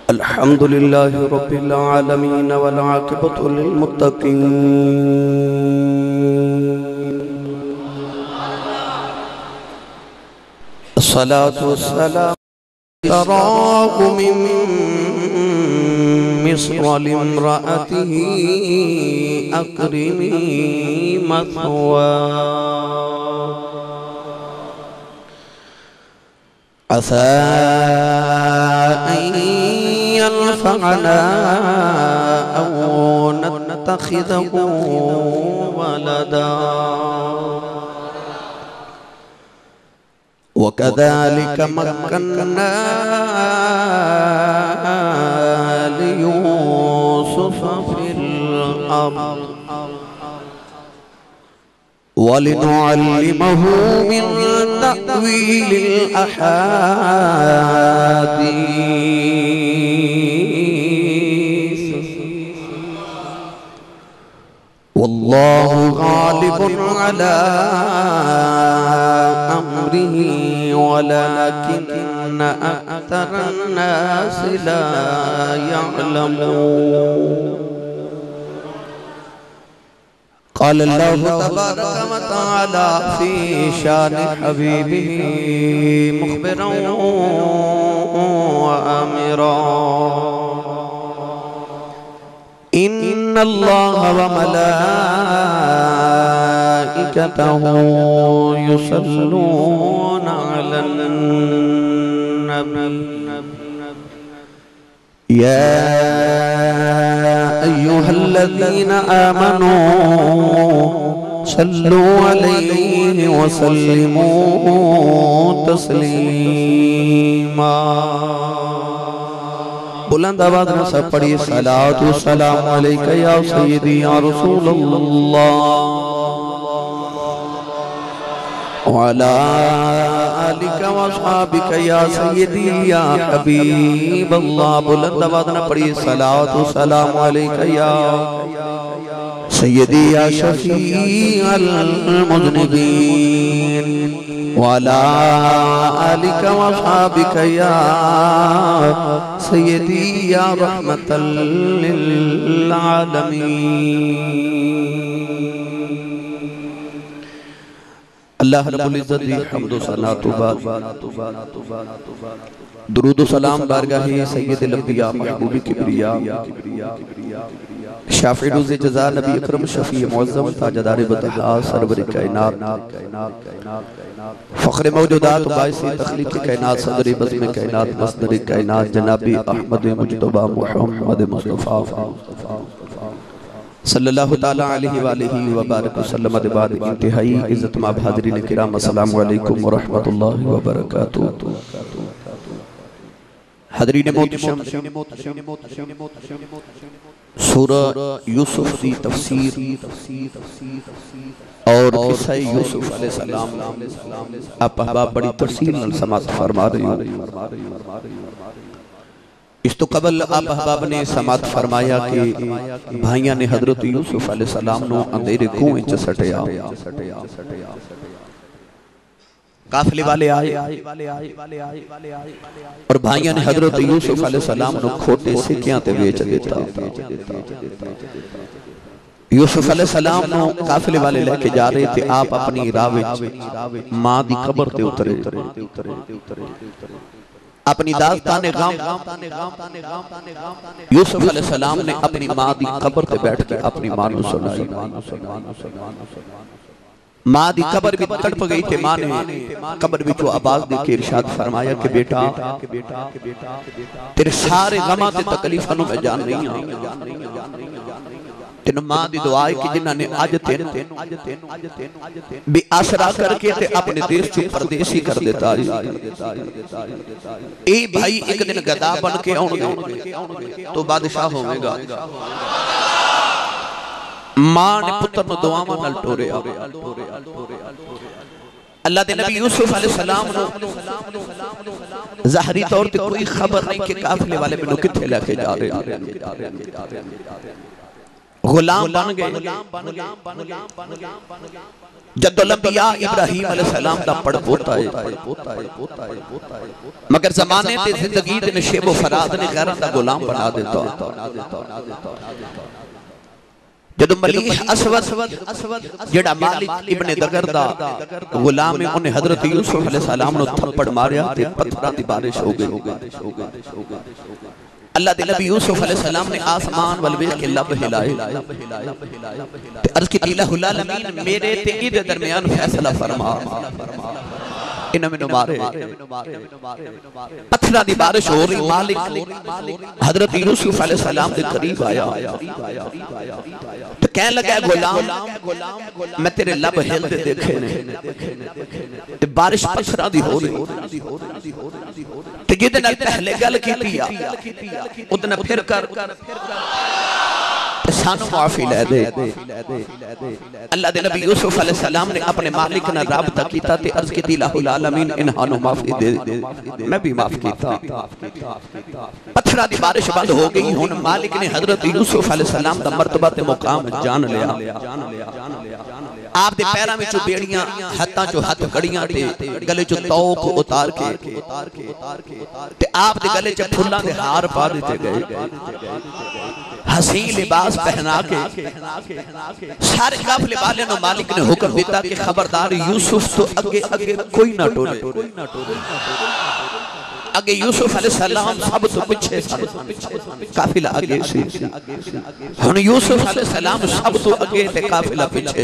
अल्हम्दुलिल्लाहि रब्बिल आलमीन वल आक़िबतु लिल मुत्तक़ीन। अस्सलातु वस्सलामु तराक़ु मिन मिस्र लिम्रअतिही अक्रिमी मथवा असा अन यनफ़अना औ नत्तख़िज़हु वलदा वकज़ालिक मक्कन्ना लियूसुफ़ फ़िल अर्ज़ वलिनुअल्लिमहु मिन तअवीलिल अहादीस वल्लाहु गालिबुन अला अम्रिही वलाकिन्न अक्सरन नासि ला यअलमून। क़ाल अल्लाहु तबारक व तआला फ़ी शान हबीबिही मुख़बिरन व आमिरा इन्नल्लाह व मलाइकतहु युसल्लूना अलन नबी या अय्युहल्लज़ीना आमनू सल्लू अलैहि व सल्लिमू तस्लीमा। बुलंद आवाज़ में सब पढ़िए सलातु सलाम अलैका या सय्यदी या रसूलल्लाह व अला आलिका व अस्हाबिका या सय्यदी या हबीबल्लाह। बुलंद आवाज़ में पढ़िए सलातु सलाम अलैका या सय्यदी या शफ़ीअल मुज़निबीन व अला आलिका व अस्हाबिका या सय्यदी या रहमतल लिल आलमीन। अल्लाह रब्बुल इज़्ज़त दी हम्द व सना तुबा दुरूद व सलाम बारगाहे सय्यदुल अंबिया महबूब किबरिया शाफ़िउल जज़ा नबी अकरम शफ़ी मुअज़्ज़म ताजदार बतहा सरवर कायनात फ़ख्र मौजूदात बाइस तख़लीक़ कायनात सदर बज़्म कायनात मस्दर कायनात जनाबी अहमद मुज्तबा मुहम्मद मुस्तफ़ा सल्लल्लाहु ताला अलैहि व आलिहि व बारक वसल्लम। बाद इंतहाई इज्जत माब हाज़रीन किराम अस्सलामु अलैकुम व रहमतुल्लाहि व बरकातुहू। हाज़रीन मोहतरम सूरह यूसुफ की तफसीर और किस्सा यूसुफ अलैहिस्सलाम आप अहबाब बड़ी तफसील नाल समाअत फरमा रहे हो। इस तो कबल आप अहबाब ने समाअत फरमाया कि भाइयों ने हजरत यूसुफ अलैहिस्सलाम नो अंधेरे कुएं च सटिया। काफिले वाले आए और भाइयों ने हजरत यूसुफ अलैहिस्सलाम नो खोटे सिक्कियां ते बेच दिता। यूसुफ अलैहिस्सलाम नो काफिले वाले लेके जा रहे थे। आप अपनी राह विच मां दी कब्र ते उतरे। अपनी दास्ताने गाम यूसुफ अलैहिस्सलाम ने अपनी मां दी कब्र ते बैठ के अपनी मां नु सुनाई। मां दी कब्र भी तड़प गई थे। मां ने कब्र विचों आवाज दे के इरशाद फरमाया कि बेटा तेरे सारे गमां ते तकलीफां नु मैं जान रही हां। तेन मां दी दुआ है कि जिन्हां ने अज तेन भी आसरा करके ते अपने देश से परदेसी कर देता। ए भाई एक दिन गदा बन के आउणगे तो बादशाह होवेगा। मां ने पुत्र नु दुआवां नाल टोरिया। अल्लाह दे नबी यूसुफ अलैहिस्सलाम नु ज़ाहरी तौर ते कोई खबर नहीं कि काफिले वाले मैनू किथे लेके जा रहे। गुलाम बन गए। जद्दुल अंबिया इब्राहीम अलैहिस्सलाम दा पड़ पोता है, मगर जमाने ते जिंदगी दे नशे व फराद ने घरां दा गुलाम बना देता। जदों मलीह असवद जेड़ा मालिक इब्ने दगर दा गुलाम है, उन्हें हजरत यूसुफ अलैहिस्सलाम नु थप्पड़ मारिया ते पत्थरां दी बारिश हो गई। अल्लाह दे नबी यूसुफ अलैहिस्सलाम ने आसमान वल वेख के लब हिलाए ते अर्ज की इलाहुल आलमीन मेरे ते इदे दरमियान फैसला फरमा। इन मैनू मारे पत्थरां दी बारिश हो रही। मालिक हजरत यूसुफ अलैहिस्सलाम दे करीब आया तो कहने लगा गुलाम मैं तेरे लब हिलते देखे ने ते बारिश पत्थरां दी हो रही ते जिहदे नाल पहले गल कीती आ उहदे नाल फिर कर सानू माफी ले दे। अल्लाह दे नबी यूसुफ अलैहिस्सलाम ने अपने मालिक नाल राबता कीता ते अर्ज कीती इलाहुल आलमीन इन्हां माफी दे। मैं भी माफ कीता। पत्थरां दी बारिश बंद हो गई। हुन मालिक ने हजरत यूसुफ अलैहिस्सलाम दा मर्तबा ते मुकाम जान लिया। आप दे पैरां विचों बेड़ियां, हत्थां चों हत्थ कड़ियां ते गले चों तौक उतार के ते आप दे गले च फुल्लां दे हार पा दिते गए। हसीन लिबास पहना के सारे काफिले वाले नु मालिक ने हुक्म दिता कि खबरदार यूसुफ तो अगे अगे कोई ना टोले। अगे यूसुफ अलैहिस्सलाम सब तो पीछे काफिला आगे सी। हुन यूसुफ अलैहिस्सलाम सब तो अगे ते काफिला पीछे।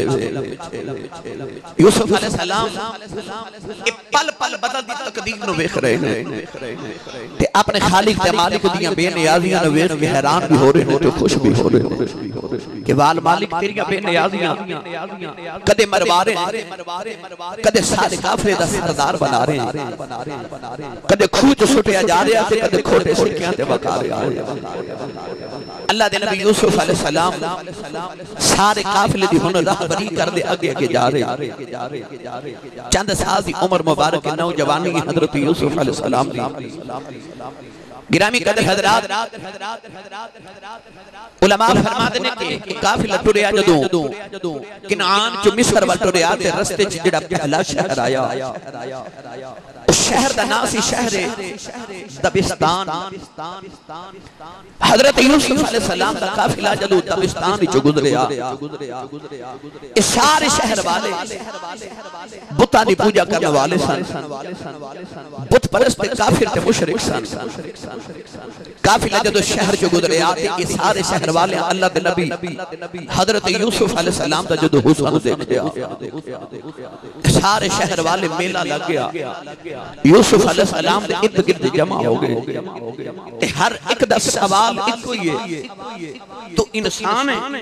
यूसुफ अलैहिस्सलाम ए पल पल बदलदी तकदीर नु वेख रहे ने ते अपने खालिक ते मालिक दियां बेनियाजियां नु वेख के हैरान भी हो रहे ने ते खुश भी हो रहे ने कि वाल मालिक तेरियां बेनियाजियां कदे मरवा रहे, कदे सारे काफिले दा सरदार बना रहे हैं, कदे खूह च सुटिया जा रहा है, कदे खोटे सिक्कियां ते वका रहा है। अल्लाह दे नबी यूसुफ अलैहिस्सलाम सारे काफिले दी हुन रहबरी कर दे आगे आगे जा रहे। चंद साल दी उम्र मुबारक के नौजवानी हजरत यूसुफ अलैहिस्सलाम दी। गिरामी कदर हजरात उलमा फरमाते ने कि काफिला टुरिया जदों किनान च मिस्र वल टुरिया ते रस्ते च जेड़ा पहला शहर आया शहर दा नाम सी शहर दबिस्तान। हजरत यूसुफ अलैहिस्सलाम दा काफिला जदों दबिस्तान विच गुजरिया इस सारे शहर वाले बुतां दी पूजा करने वाले सन, बुत परस्त काफिर ते मुशरिक सन। काफिला जदों शहर च गुजरिया ते इस सारे शहर वाले अल्लाह दे नबी हजरत यूसुफ अलैहिस्सलाम दा जदों हुस्न देखया सारे शहर वाले मेला लग गया। यूसुफ अलैहिस्सलाम दे इर्द गिर्द जमा हो गए ते हर एक दा सवाल इको ही है तो इंसान है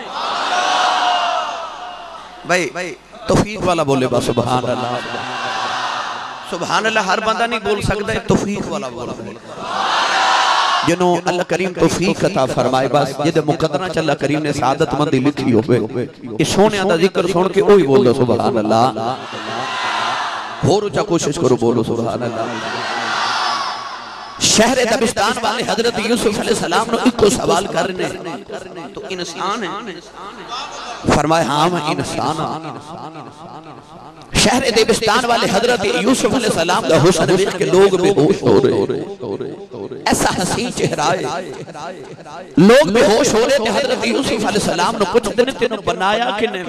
भाई तौफीक वाला बोले बस सुभान अल्लाह। सुभान अल्लाह हर बंदा नहीं बोल सकता, तौफीक वाला बोल जिन्हों अल्लाह करीम तौफीक अता फरमाए बस जिदे मुकद्दरा च अल्लाह करीम ने सादतमंदी लिखी होवे इस सोने दा जिक्र सुन के ओही बोल दो सुभान अल्लाह। होर ऊंचा कोशिश करो बोलो सुभान अल्लाह। शहर दबिस्तान वाले हजरत यूसुफ अलैहिस्सलाम ने इको सवाल करने तो इंसान है, फरमाया हां मैं इंसान हूं। शहर दबिस्तान वाले हजरत यूसुफ अलैहिस्सलाम दा हुस्न देख के लोग बेहोश हो रहे, ऐसा हसीन चेहरा है, लोग बेहोश हो रहे थे। हजरत यूसुफ अलैहिस्सलाम ने पूछते ने तेनों बनाया किने,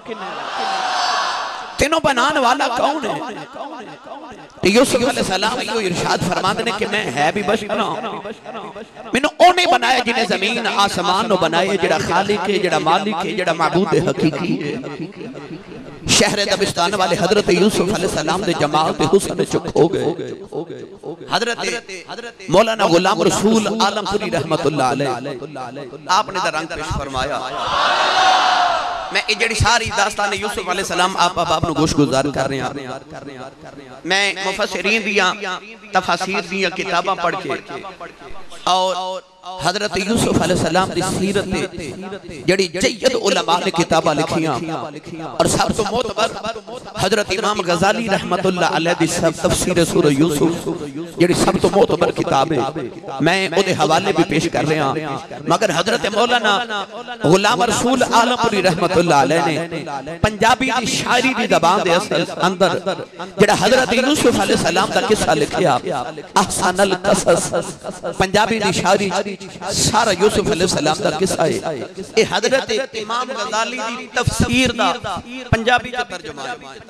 तेनों बनाने वाला कौन है? तो यूसुफ अलैहिस्सलाम यो इरशाद फरमाते ने कि मैं है भी बशर हां, मैनू ओने बनाया जिन्हें जमीन आसमान नो बनाए, जेड़ा खालिक है, जेड़ा मालिक है, जेड़ा माबूद हकीकी है। शहर दबिस्तान वाले हजरत यूसुफ अलैहिस्सलाम दे जमाल ते हुस्न च खो गए। हजरत मौलाना गुलाम रसूल आलमपुरी रहमतुल्लाह अलैह आपने दा रंग पेश फरमाया। मैं ये जड़ी सारी दास्तान यूसुफ अलैहिस्सलाम आप नु गोश गुजार कर रहे हैं। मैं मुफस्सिरीन दियां तफसीर दियां किताबां पढ़ के और हजरत यूसुफ अलैहिस्सलाम दी सीरत जड़ी जय्यद उलमा ने किताबां लिखियां और सब तो मोतबर हजरत इमाम गजाली रहमतुल्लाह अलैह दी तफसीर सूरह यूसुफ जड़ी सब तो मोतबर किताब है। मैं ओदे हवाले भी पेश कर रहा मगर हजरत मौलाना गुलाम रसूल आलमपुरी रहमतुल्लाह अलैह ने पंजाबी दी शायरी दी ज़बान दे अंदर जड़ा हजरत यूसुफ अलैहिस्सलाम दा किस्सा लिखिया अहसनल कसस पंजाबी दी शायरी सारा यूसुफ अलैहिस्सलाम दा किस्सा है। ए हजरत इमाम गजाली दी तफसीर दा पंजाबी च तर्जुमा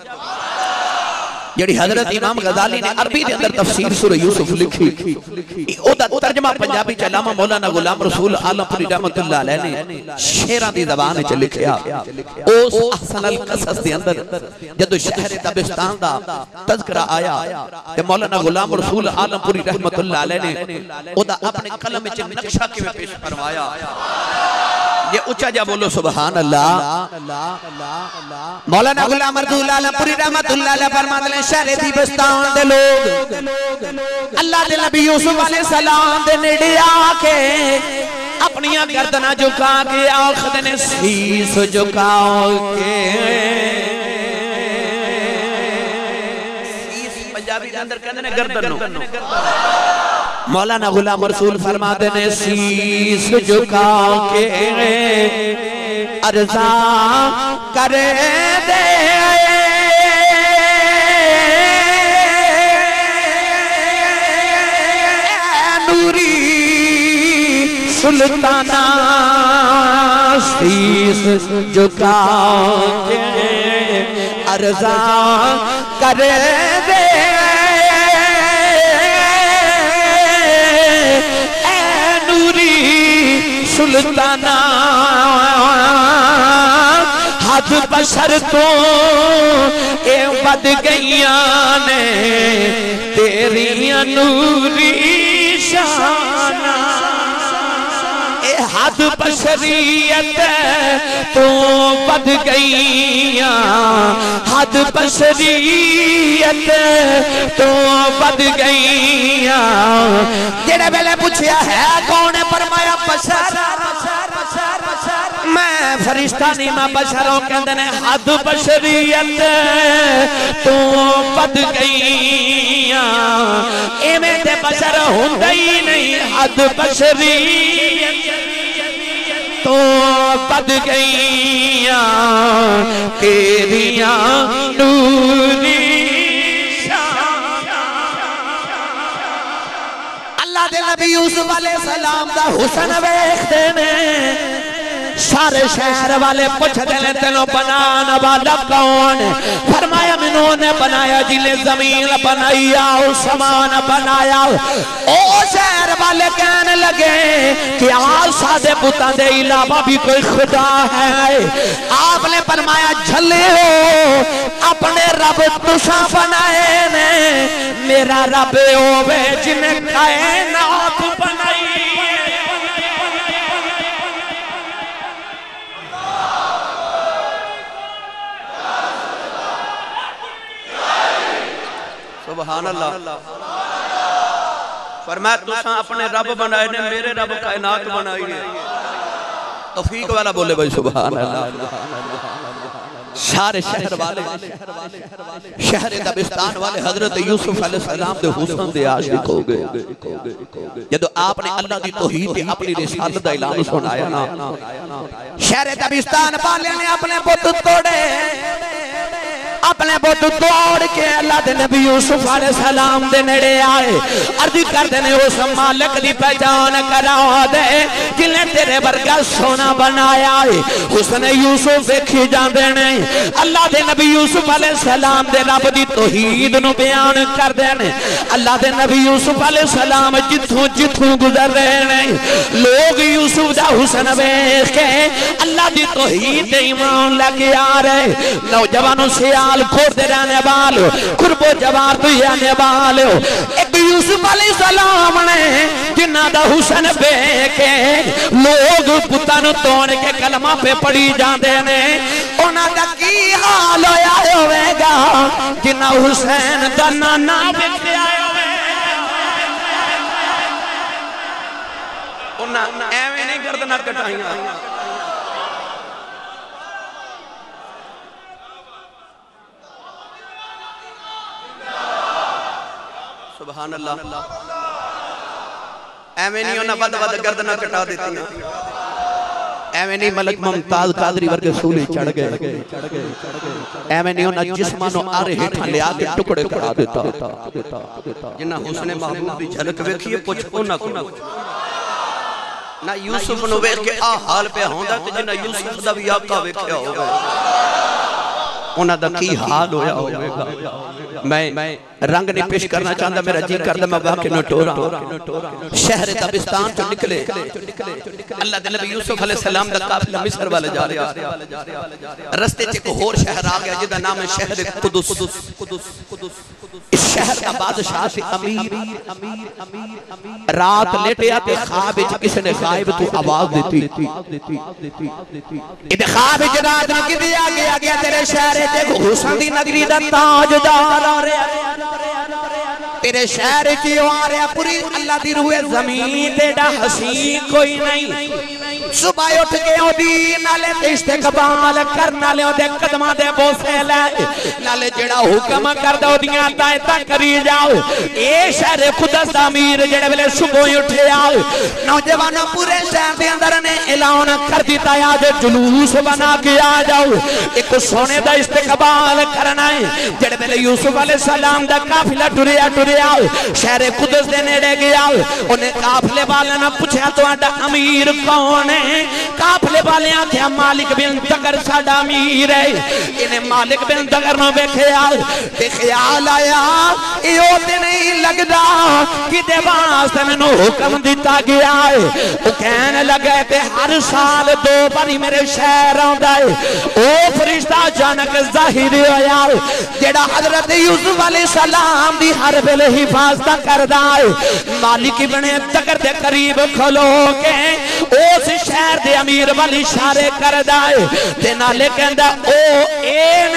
जड़ी हजरत इमाम गजाली ने अरबी दे अंदर तफसीर सूरह यूसुफ लिखी ओदा तर्जुमा पंजाबी च अल्लामा मौलाना गुलाम रसूल आलमपुरी रहमतुल्लाह अलैह ने शेरां दी ज़बान च लिखिया। उस अहसनल कसस दे अंदर जदों शहर दबिस्तान दा तज़किरा आया ते मौलाना गुलाम रसूल आलमपुरी रहमतुल्लाह अलैह ने ओदा अपने कलम च नक्शा किवें पेश फरमाया। ये ऊंचा जा बोलो सुभान अल्लाह। मौलाना गुलाम रसूल आलमपुरी रहमतुल्लाह अलैह फरमाते हैं शहर दबिस्तान दे लोग अल्लाह दे नबी यूसुफ अलैहिस्सलाम दे नेड़े आके अपनियां गर्दनां झुका के आखदे ने शीश झुकाओ के पंजाबी दे अंदर कहंदे ने गर्दन मौलाना गुलाम रसूल फरमाते ने शीश झुका के अर्ज़ा करे दे नूरी सुल्ताना शीश झुका के अर्ज़ा करे दे सुल्ताना हद बशर तो ए बद गईया ने तेरिया नूरी शाना ए हद बशरियत तो बद गईया हद बशरियत तो बद गईया जेड़े वेले पूछया है कौन है फरमाया बशर मैं फरिश्ता नहीं मैं बशरों कहंदे ने हद बशरियत तो बद गईया एवें ते बशर हुंदा ही नहीं हद बशरियत तो बद गईया तेरिया नूरी अल्लाह दे नबी यूसुफ अलैहिस्सलाम दा हुस्न वेखदे ने सारे शहर वाले पूछते ने तेनों बनाने वाला कौन? फरमाया मैनू ने बनाया जिले जमीन बनाई आओ समान बनाया। ओ शहर वाले कहने लगे कि आज सादे पुता दे इलावा भी कोई खुदा है? आपने फरमाया झले हो अपने रब तुसा बनाए ने, मेरा रब होवे जिन्हें कायनात बनाई। सुभान अल्लाह। फरमाया तुसा अपने रब बनाए ने, मेरे रब कायनात बनाई है। तौफीक वाला बोले भाई सुभान अल्लाह। सारे शहर वाले शहर दबिस्तान वाले हजरत यूसुफ अलैहिस्सलाम दे हुस्न दे आशिक हो गए। जब आपने अल्लाह दी तौहीद ते अपनी रिसालत दा ऐलान सुनाया ना, शहर दबिस्तान वाले ने अपने बुत तोड़े, अपने बुत तोड़ के अल्लाह दे नबी यूसुफ अलैहिस्सलाम दे नेड़े आए। अर्जी करदे ने उस मालिक दी पहचान करा दे जिन्हें तेरे वर्गा सोना बनाया है। हुस्न यूसुफ देखी जांदे ने, अल्लाह दे नबी यूसुफ अलैहिस्सलाम दे रब दी तौहीद नु बयान करदे ने। अल्लाह दे नबी यूसुफ अलैहिस्सलाम जिथों जिथों गुजर रहे ने, लोग यूसुफ दा हुस्न वेख के अल्लाह दी तौहीद ते ईमान लेके आ रहे। नौजवानों से खोदे रहने वाले कुर्बो जवार तो आने वाले एक यूसुफ अलैहिस्सलाम ने जिन्ना दा हुस्न वेखे लोग पुत्तां नूं तोड़ के कलमा पे पढ़ी जांदे ने। उन्हां दा की हाल होया होवेगा जिन्ना हुसैन दा नाना वेखिया होवे। उन्हें एवें नहीं गर्दना कटाइयां। सुभान अल्लाह। एवें नहीं उन्हें वध वध गर्दना कटा दी, एवें नहीं मलक मुमताज कादरी वर्गे सूली चढ़ गए, एवें नहीं उन्हें जिस्मानों आरे हेठां लिया के टुकड़े करा देता। जिन्ना हुस्ने महबूब दी झलक वेखी पुछ उन्हां को ना यूसुफ नु वेख के आ हाल पे होंदा ते जिन्ना यूसुफ दा भी आका वेखिया होवे उन्हां दा की हाल होया होवेगा। मैं रंग नहीं पेश करना चाहता, मेरा जी करदा मैं वाक़े न टोरा। शहर दबिस्तान तो निकले, अल्लाह दे नबी यूसुफ अलैहिस्सलाम दा काफिला मिस्र वाले जा रहा। रस्ते च एक होर शहर आ गया जिसका नाम है शहर कुदुस। इस शहर का बादशाह से अमीर रात लेटिया ते ख्वाब विच किसी ने गायब तो आवाज देती, इद ख्वाब विच रात नूं किदे आ गया तेरे शहर च हुस्न दी नगरी दा ताजदार आ रहा, तेरे शहर की आ रहा पूरी अल्लाह दी रूह ज़मीन तेरा हसीन कोई नहीं। सुबह उठ के ओदी नाले इस्तेकबाल कर, नाले ओदे कदमां दे बोसे ले, नाले जेड़ा हुक्म करदा ओदियां तायता करी जाओ। ए शहर खुदा दा अमीर जेड़े वेले सुबह उठे आओ, नौजवानों पूरे शहर दे अंदर ने ऐलान कर दिता आज जुलूस बना के आ जाओ, एक सोने दा इस्तेकबाल करना है। जेड़े वेले यूसुफ अलैहिस्सलाम दा काफिला टुरिया शहर कुदस दे नेड़े गया, उन्हें काफिले वाले ने पूछा तुहाडा अमीर कौन है? काफिले वाले आख्या मालिक बिन दगर साडा अमीर है। इन्हें मालिक बिन दगर नु वेखिया ते ख्याल आया ए ओ ते नहीं लगदा किदे वास्ते मैनू हुक्म दिता गया है। ओ कहने लगा ते हर साल 2 बारी मेरे शहर आंदा है। ओ फरिश्ता अचानक जाहिर होया जेड़ा हजरत यूसुफ अलैहिस्सलाम दी हर वेले हिफाजत करदा है। मालिक बने दगर दे करीब खलो के उस शहर दे अमीर वाल इशारे करदा है ते नाले कहंदा ओ ए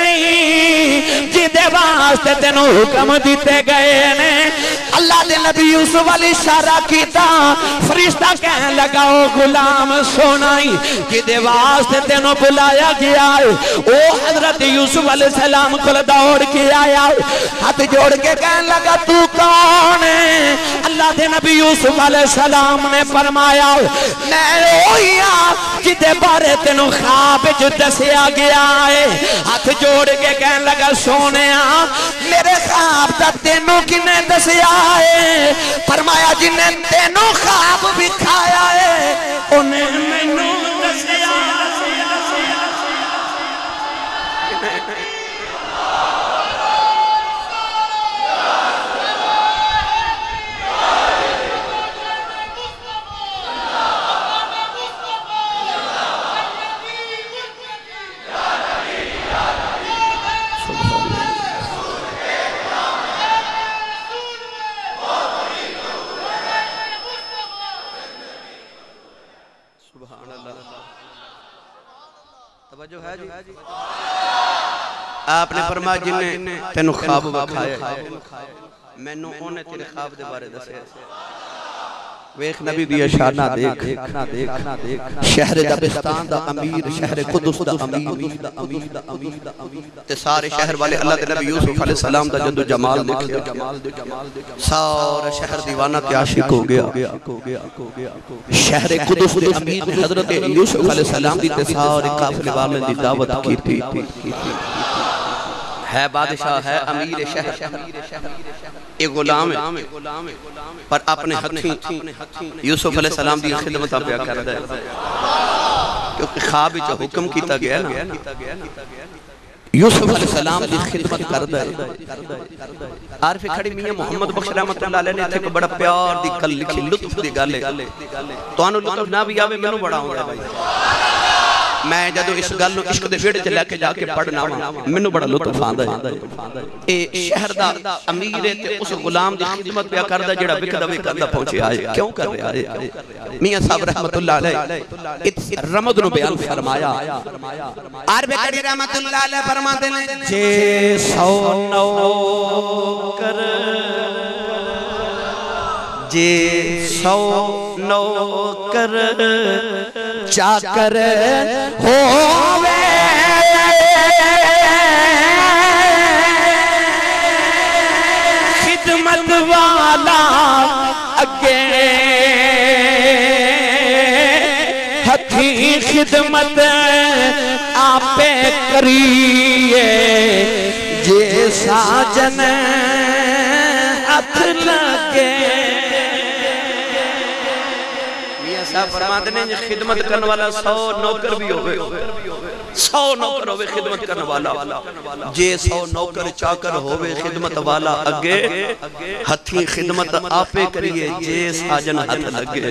नहीं जिदे वास्ते तेनू हुक्म दिते गए ने। अल्लाह दे नबी यूसुफ वाल इशारा कीता, फरिश्ता कहन लगा ओ गुलाम सोनाई जिदे वास्ते तेनू बुलाया गया है ओ हजरत यूसुफ अलैहिस्सलाम को दौड़ के आया, हाथ जोड़ के कहन लगा तू कौन है? अल्लाह दे नबी यूसुफ अलैहिस्सलाम ने फरमाया मैं ओहिया जिदे बारे तेनू ख्वाब विच दसिया गया है। हाथ जोड़ के कहन लगा सोनिया मेरे ख्वाब दा तेनू किने दसिया है? फरमाया जिन्ने तेनू ख्वाब विखाया है उन्हें मैनू दसिया। आपने फरमाया जिन्ने तेनू ख्वाब विखाया मैनू ओने तेरे ख्वाब दे बारे दस्या। वेख नबी दी शाना देख, शहर दबिस्तान दा अमीर, शहर कुदस दा अमीर ते सारे शहर वाले अल्लाह दे नबी यूसुफ अलैहिस्सलाम दा जदों जमाल देखिया सारा शहर दीवाना ते आशिक हो गया। शहर कुदस दे अमीर ने हजरत यूसुफ अलैहिस्सलाम दी ते सारे काफिले वाले दी दावत की थी। है बादशाह है अमीर शहर, एक गुलाम है पर अपने हथी यूसुफ अलैहिस्सलाम दी खिदमत पे करदा है क्योंकि ख्वाब विच हुक्म कीता गया ना यूसुफ अलैहिस्सलाम दी खिदमत करदा है। आरिफ खड़ी मियां मोहम्मद बख्श रहमतुल्लाह अलैह ने इत्थे एक बड़ा प्यार दी गल लिखी, लुत्फ दी गल है। तुहानू लुत्फ ना भी आवे मैनू बड़ा आउंदा भाई। मैं जदों इस गल इश्क दे वेड़े च लेके जाके पढ़ना मैनू बड़ा लुत्फ आंदा है। ए शहर दा अमीर है ते उस गुलाम दी खिदमत पे करदा जेड़ा विकदा वे करदा पहुंचिया है। क्यों कर रहा है? मियां साहब रहमतुल्लाह अलैह इस रमद नु बयान फरमाया। आरबे कड़ी रहमतुल्लाह अलैह फरमाते ने जे 100 नौकर जे 100 नौकर चाकर होवे खिदमत वाला अगे हथी खिदमत आपे करिए जे साजन हाथ लगे। मियां साहब फरमाते ने जे खिदमत करने वाला 100 नौकर भी होवे 100 नौकर होवे खिदमत करने वाला जे 100 नौकर चाकर होवे खिदमत वाला अगे हथी खिदमत आपे करिए जे साजन हाथ लगे।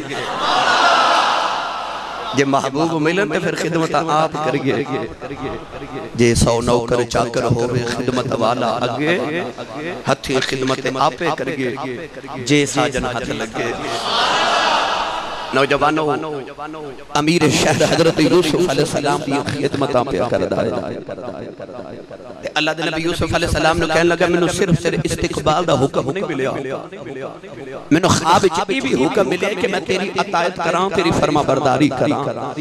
जे महबूब मिलन ते फिर खिदमत आप करिए जे 100 नौकर चाकर होवे खिदमत वाला अगे हथी खिदमत आपे करिए जे साजन हाथ लगे। नौजवानों अमीर शहर हजरत यूसुफ अलैहि सलाम दी खिदमत पे करदा है अल्लाह दे नबी यूसुफ अलैहि सलाम ने कहन लगा मैनू सिर्फ तेरे इस्तिकबाल दा हुक्म नहीं मिलिया मैनू ख्वाब विच ई भी हुक्म मिले कि मैं तेरी अतायत करां तेरी फरमाबरदारी करां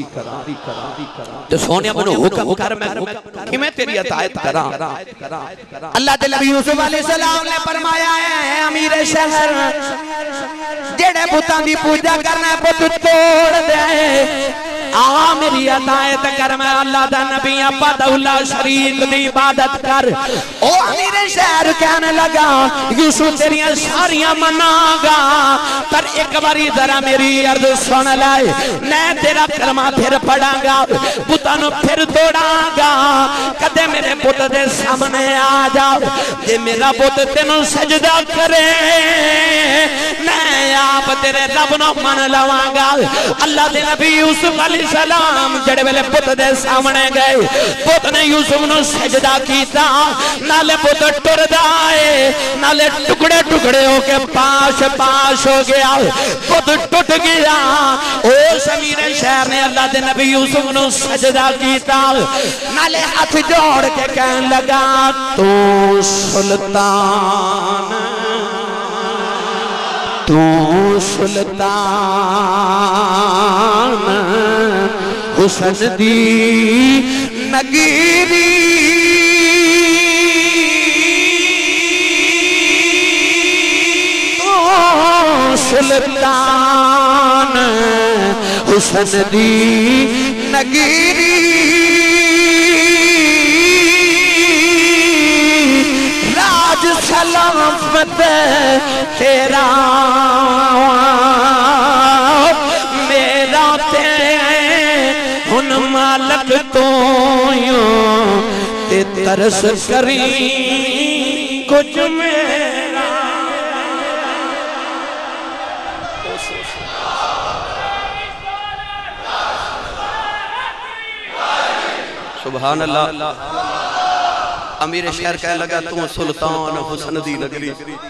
ते सोनिया मैनू हुक्म कर मैं किवें तेरी अतायत करां। अल्लाह दे नबी यूसुफ अलैहि सलाम ने फरमाया है अमीर शहर जेड़े बुतां दी पूजा करना पुत तोड़ दे आ मेरी अतायत कर मैं अल्लाह दा नबी अब्बा शरीक दी इबादत कर। ओ अमीर शहर कहने लगा यूसुफ तेरियां सारियां मनागा पर एक बारी जरा मेरी अर्ज सुन ले मैं तेरा कलमा फिर पढ़ांगा पुतां नु फिर तोड़ांगा कदे मेरे पुत दे सामने आ जा जे मेरा पुत तेनू सजदा करे मैं आप तेरे रब नु मन लवांगा। अल्लाह दे नबी यूसुफ सलाम जड़े वेले पुत दे सामने गए पुत ने यूसुफ नु सजदा कीता नाले पुत टुरदा है नाले टुकड़े टुकड़े होके पास पास हो गया पुत टूट गया। ओ अमीर शहर ने अल्लाह दे नबी यूसुफ नु सजदा कीता नाले हाथ जोड़ के कहन लगा तू सुल्तान हुसन दी नगीरी सुल्तान हुसन दी नगीरी राज सलामत तेरा मेरा ते हुन मालक तो ते तरस करी कुछ मेरा। सुभान अल्लाह। अमीर शहर कहने लगा तू सुल्तान हुसन दी नगरी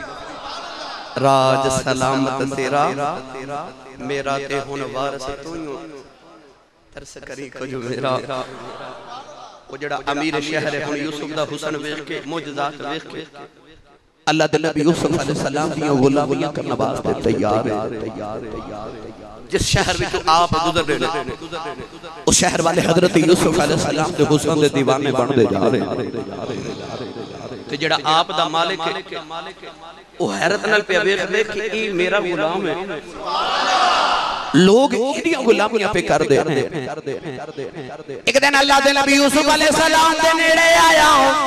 राज सलामत तेरा मेरा ते हुन वारस तू तरस करी कुछ मेरा। वो जड़ा अमीर शहर है हुन यूसुफ दा हुसन वेख के मुजज़ात वेख के अल्लाह दे नबी यूसुफ अलैहि सलाम दी गुलामियां करने वास्ते तैयार है। जिस शहर में तो आप गुजर रहे हैं उस शहर वाले हजरत यूसुफ अलैहि सलाम दे हुस्न दे दीवाने बनते जा रहे हैं ते जेड़ा आप दा मालिक है वो हैरत नाल पे वेख वेख के ई मेरा गुलाम है लोग इन्हीं गुलामियां पे कर दे रहे हैं। एक दिन अल्लाह दे नबी यूसुफ अलैहि सलाम दे नेड़े आया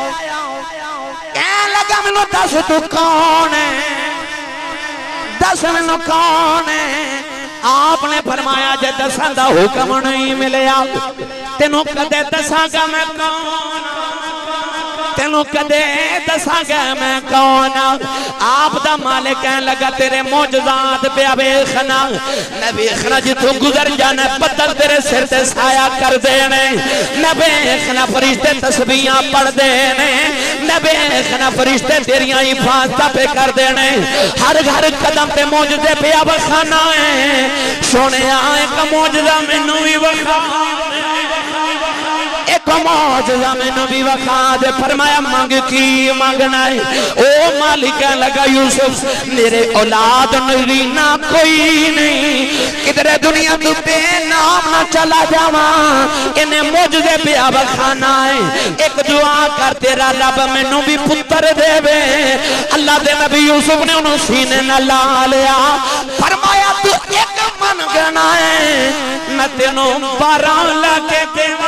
कहने लगा मैनू दस तू कौन है दस मैनू कौन है। आपने फरमाया जे दसा दा हुक्म नहीं मिलया तेनू कदे दसांगा मैं कौन तेनू कदे दसांगा मैं कौन। आप दा मालिक कहन लगा तेरे मौजज़ात पे वेखना मैं वेखना जिथों गुजर जाना बदल तेरे सिर ते साया कर देने मैं वेखना फरिश्ते तस्बीहां पढ़ देने मैं वेखना फरिश्ते तेरियां हिफाजत पे कर देने हर घर कदम पे मौजज़े पे वखाना है सोने एक मौजज़ा मैनू भी वखा एक एक मौजज़ा मैनू भी वखा दे। फरमाया मंग की मंगना है? ओ मालिक लगा यूसुफ मेरे औलाद नरीना कोई नहीं, किधरे दुनिया तू बेनाम ना चला जावा, इन्हें मौजज़े पे वखाना है। एक दुआ कर तेरा रब मैनू भी पुत्र देवे। अल्लाह दे नबी यूसुफ ने उन्होंने सीने न ला लिया। फरमाया तू एक मंगना है मैं तेनों 12 लाके देवा।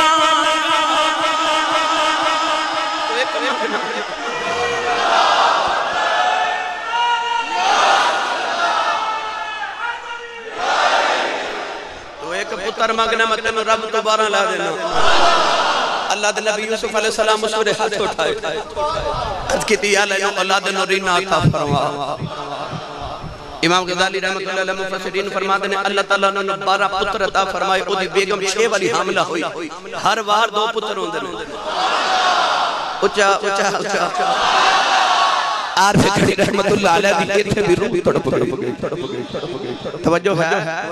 तो एक पुत्र मंगना मैं तेनों रब तो 12 ला देना। अल्लाह दे नबी यूसुफ अलैहि सलाम उसरे हाथ उठाए अर्ज की या अल्लाह औलाद नूरीना अता फरमा। इमाम गज़ाली रहमतुल्लाह अलैहि मुफस्सिरीन फरमाते हैं अल्लाह ताला ने 12 पुत्र अता फरमाए। ओदी बेगम 6 वाली हामला हुई, हर बार 2 पुत्र होंदे ने। ऊंचा ऊंचा ऊंचा आर फिकरी रहमतुल्लाह अलैहि दी इथे भी रूह तड़प गई। तवज्जो है?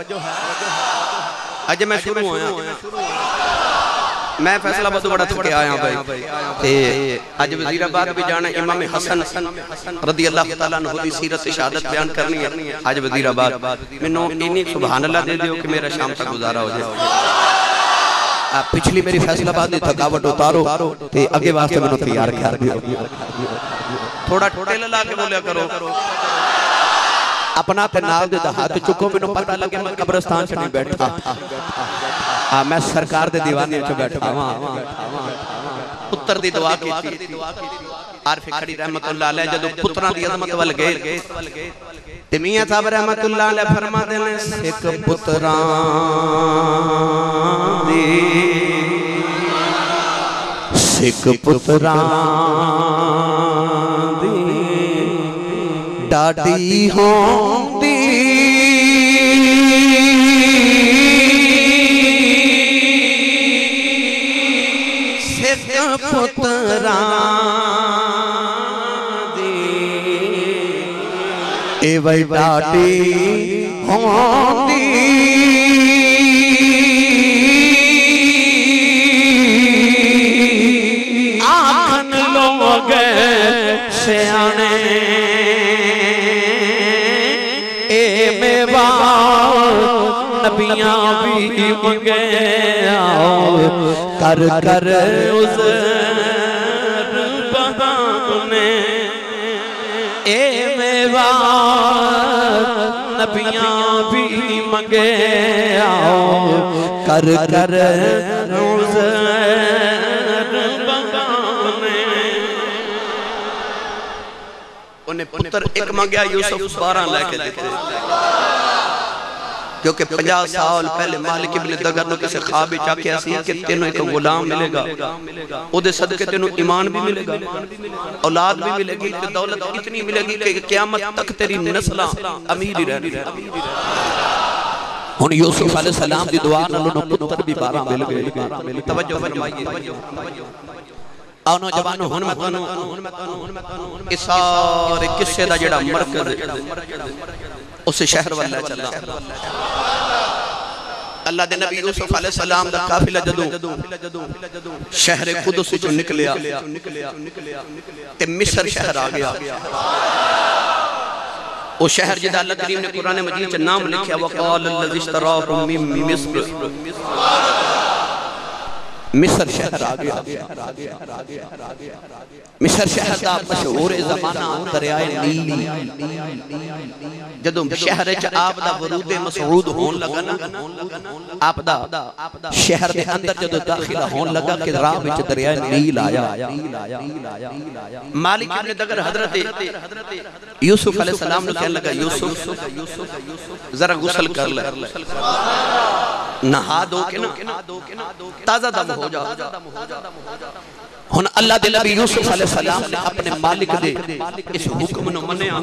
अज मैं शुरू होया, मैं फैसलाबाद तो बड़ा थके आया भाई ते अज वजीराबाद भी जाना। इमाम हसन रदी अल्लाह तआला अन्हु दी सीरत शहादत बयान करनी है अज वजीराबाद। मैनू इन्नी सुभान अल्लाह दे दियो कि मेरा शाम तक गुजारा हो जाए। पिछली मेरी फैसलाबाद दी थकावट उतारो ते अगे वास्ते मैनू तैयार कर दियो। थोड़ा ठोटे ला के बोलिया करो। अपना ते नाल दे हाथ चुको, मैनू पता लगे मैं कब्रिस्तान च नहीं बैठा, मैं सरकार दे दीवाने च बैठा हां। पुत्र दी दुआ कीती। आरफ खड़ी रहमतुल्लाह अलैह जदों पुत्रां दी अजमत वल गए ते मियां साहब रहमतुल्लाह अलैह फरमाते ने सिख पुत्रां दी सिख पुत्रां दी डाडी होंदी पुत्रा दी ए वही डाटी होंदी आखन लोग सियाने ए मेवा नबियां भी मंगे कर कर उस बहाने ए मेवा नबियां भी मंगे कर कर उस बहाने। उन्हें पुत्र एक मंगया, यूसुफ 12 लेके दिते क्योंकि 50 साल पहले मालिक इब्न दगर ने किसी ख्वाब में आख्या सी कि तेनों एक गुलाम मिलेगा, ओदे सदके तेनों ईमान भी मिलेगा, औलाद भी मिलेगी, ते दौलत इतनी मिलेगी कि क़यामत तक तेरी नस्लां अमीर ही रहनी। हुन यूसुफ अलैहि सलाम दी दुआ नाल उन्हें पुत्र भी 12 मिल गए। तवज्जो फरमाइए। आओ नौजवानों, हुन मैं तुहानू इस सारे किस्से दा जेड़ा मरकज उस शहर वाला चला। अल्लाह दे नबी यूसुफ अलैहि सलाम दा काफिला जदों शहर कुदस विचों निकलिया ते मिस्र शहर आ गया। वो शहर जिदा अल्लाह करीम ने कुरान मजीद च नाम लिखा वक़ाल अल्लज़ी इश्तराहु मिन मिस्र, मिस्र शहर आ गया। मिस्र शहर का मशहूर ज़माना दरियाए नील जदों शहर च आप दा वरूद मसऊद होन लगा ना, आप दा शहर दे अंदर जदों दाखिला होन लगा कि राह विच दरियाए नील आया। मालिक इब्न दगर हजरत यूसुफ अलैहि सलाम ने कहने लगा यूसुफ जरा गुस्ल कर ले, नहा दो के ना ताजा दम हो जा। हुन अल्लाह दे नबी यूसुफ अलैहि सलाम ने अपने मालिक दे इस हुक्म नु मन्या।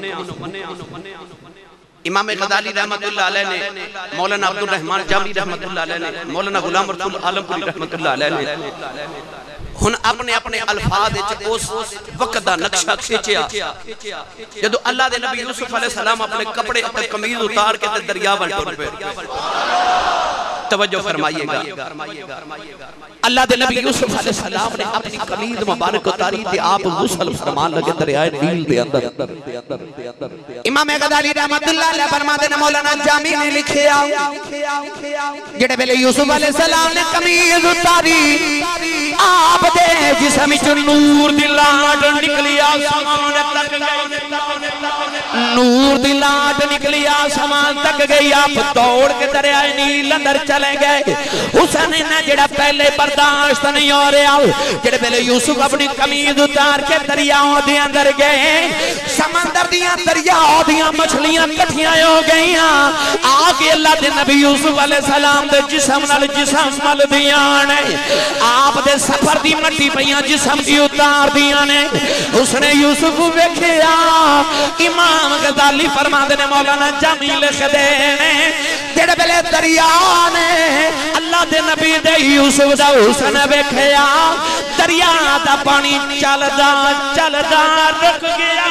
इमाम गज़ाली रहमतुल्लाह अलैह ने, मौलाना अब्दुल रहमान जामी रहमतुल्लाह अलैह ने, मौलाना गुलाम रसूल आलमपुरी रहमतुल्लाह अलैह ने हुन अपने अपने अल्फाज विच उस वक्त दा नक्शा खींचिया जदों अल्लाह दे नबी यूसुफ अलैहि सलाम अपने कपड़े ते कमीज उतार के ते दरिया वल टुर पे। तवज्जो फरमाइएगा। अल्लाह दे नबी यूसुफ अलैहि सलाम ने अपनी कमीज मुबारक उतारी ते आप गुस्ल फरमान लगे दरिया नील दे अंदर। इमाम गजाली रहमतुल्लाह अलैह फरमाते ने मौलाना जामी ने लिखिया जेड़े वेले यूसुफ अलैहि सलाम ने कमीज उतारी आप दे जिस्म विच नूर दी लाट निकली आसमान तक गई, नूर दी लाट निकली आसमान तक गई। आप दौड़ के दरिया नील अंदर चले गए। हुसैन ने जेड़ा पहले बर्दाश्त नहीं हो रहा, जेड़े वेले यूसुफ अपनी कमीज उतार के दरियाओं दे अंदर गए, समंदर दियां दरियाओं दियां मछलियां इकट्ठियां हो गईयां। आके अल्लाह दे नबी यूसुफ अलैहि सलाम दे जिस्म नाल जिस्म मल दियां ने, आप दे सफर दी मट्टी पईयां जिस्म दी उतार दियां ने। उसने यूसुफ वेखिया। इमाम गजाली फरमाते ने मौलाना जामी लिखदे ने जेड़े वेले दरिया ने अल्लाह दे नबी दे यूसुफ दा हुस्न वेखिया, दरिया दा पानी चलदा चलदा रुक गया,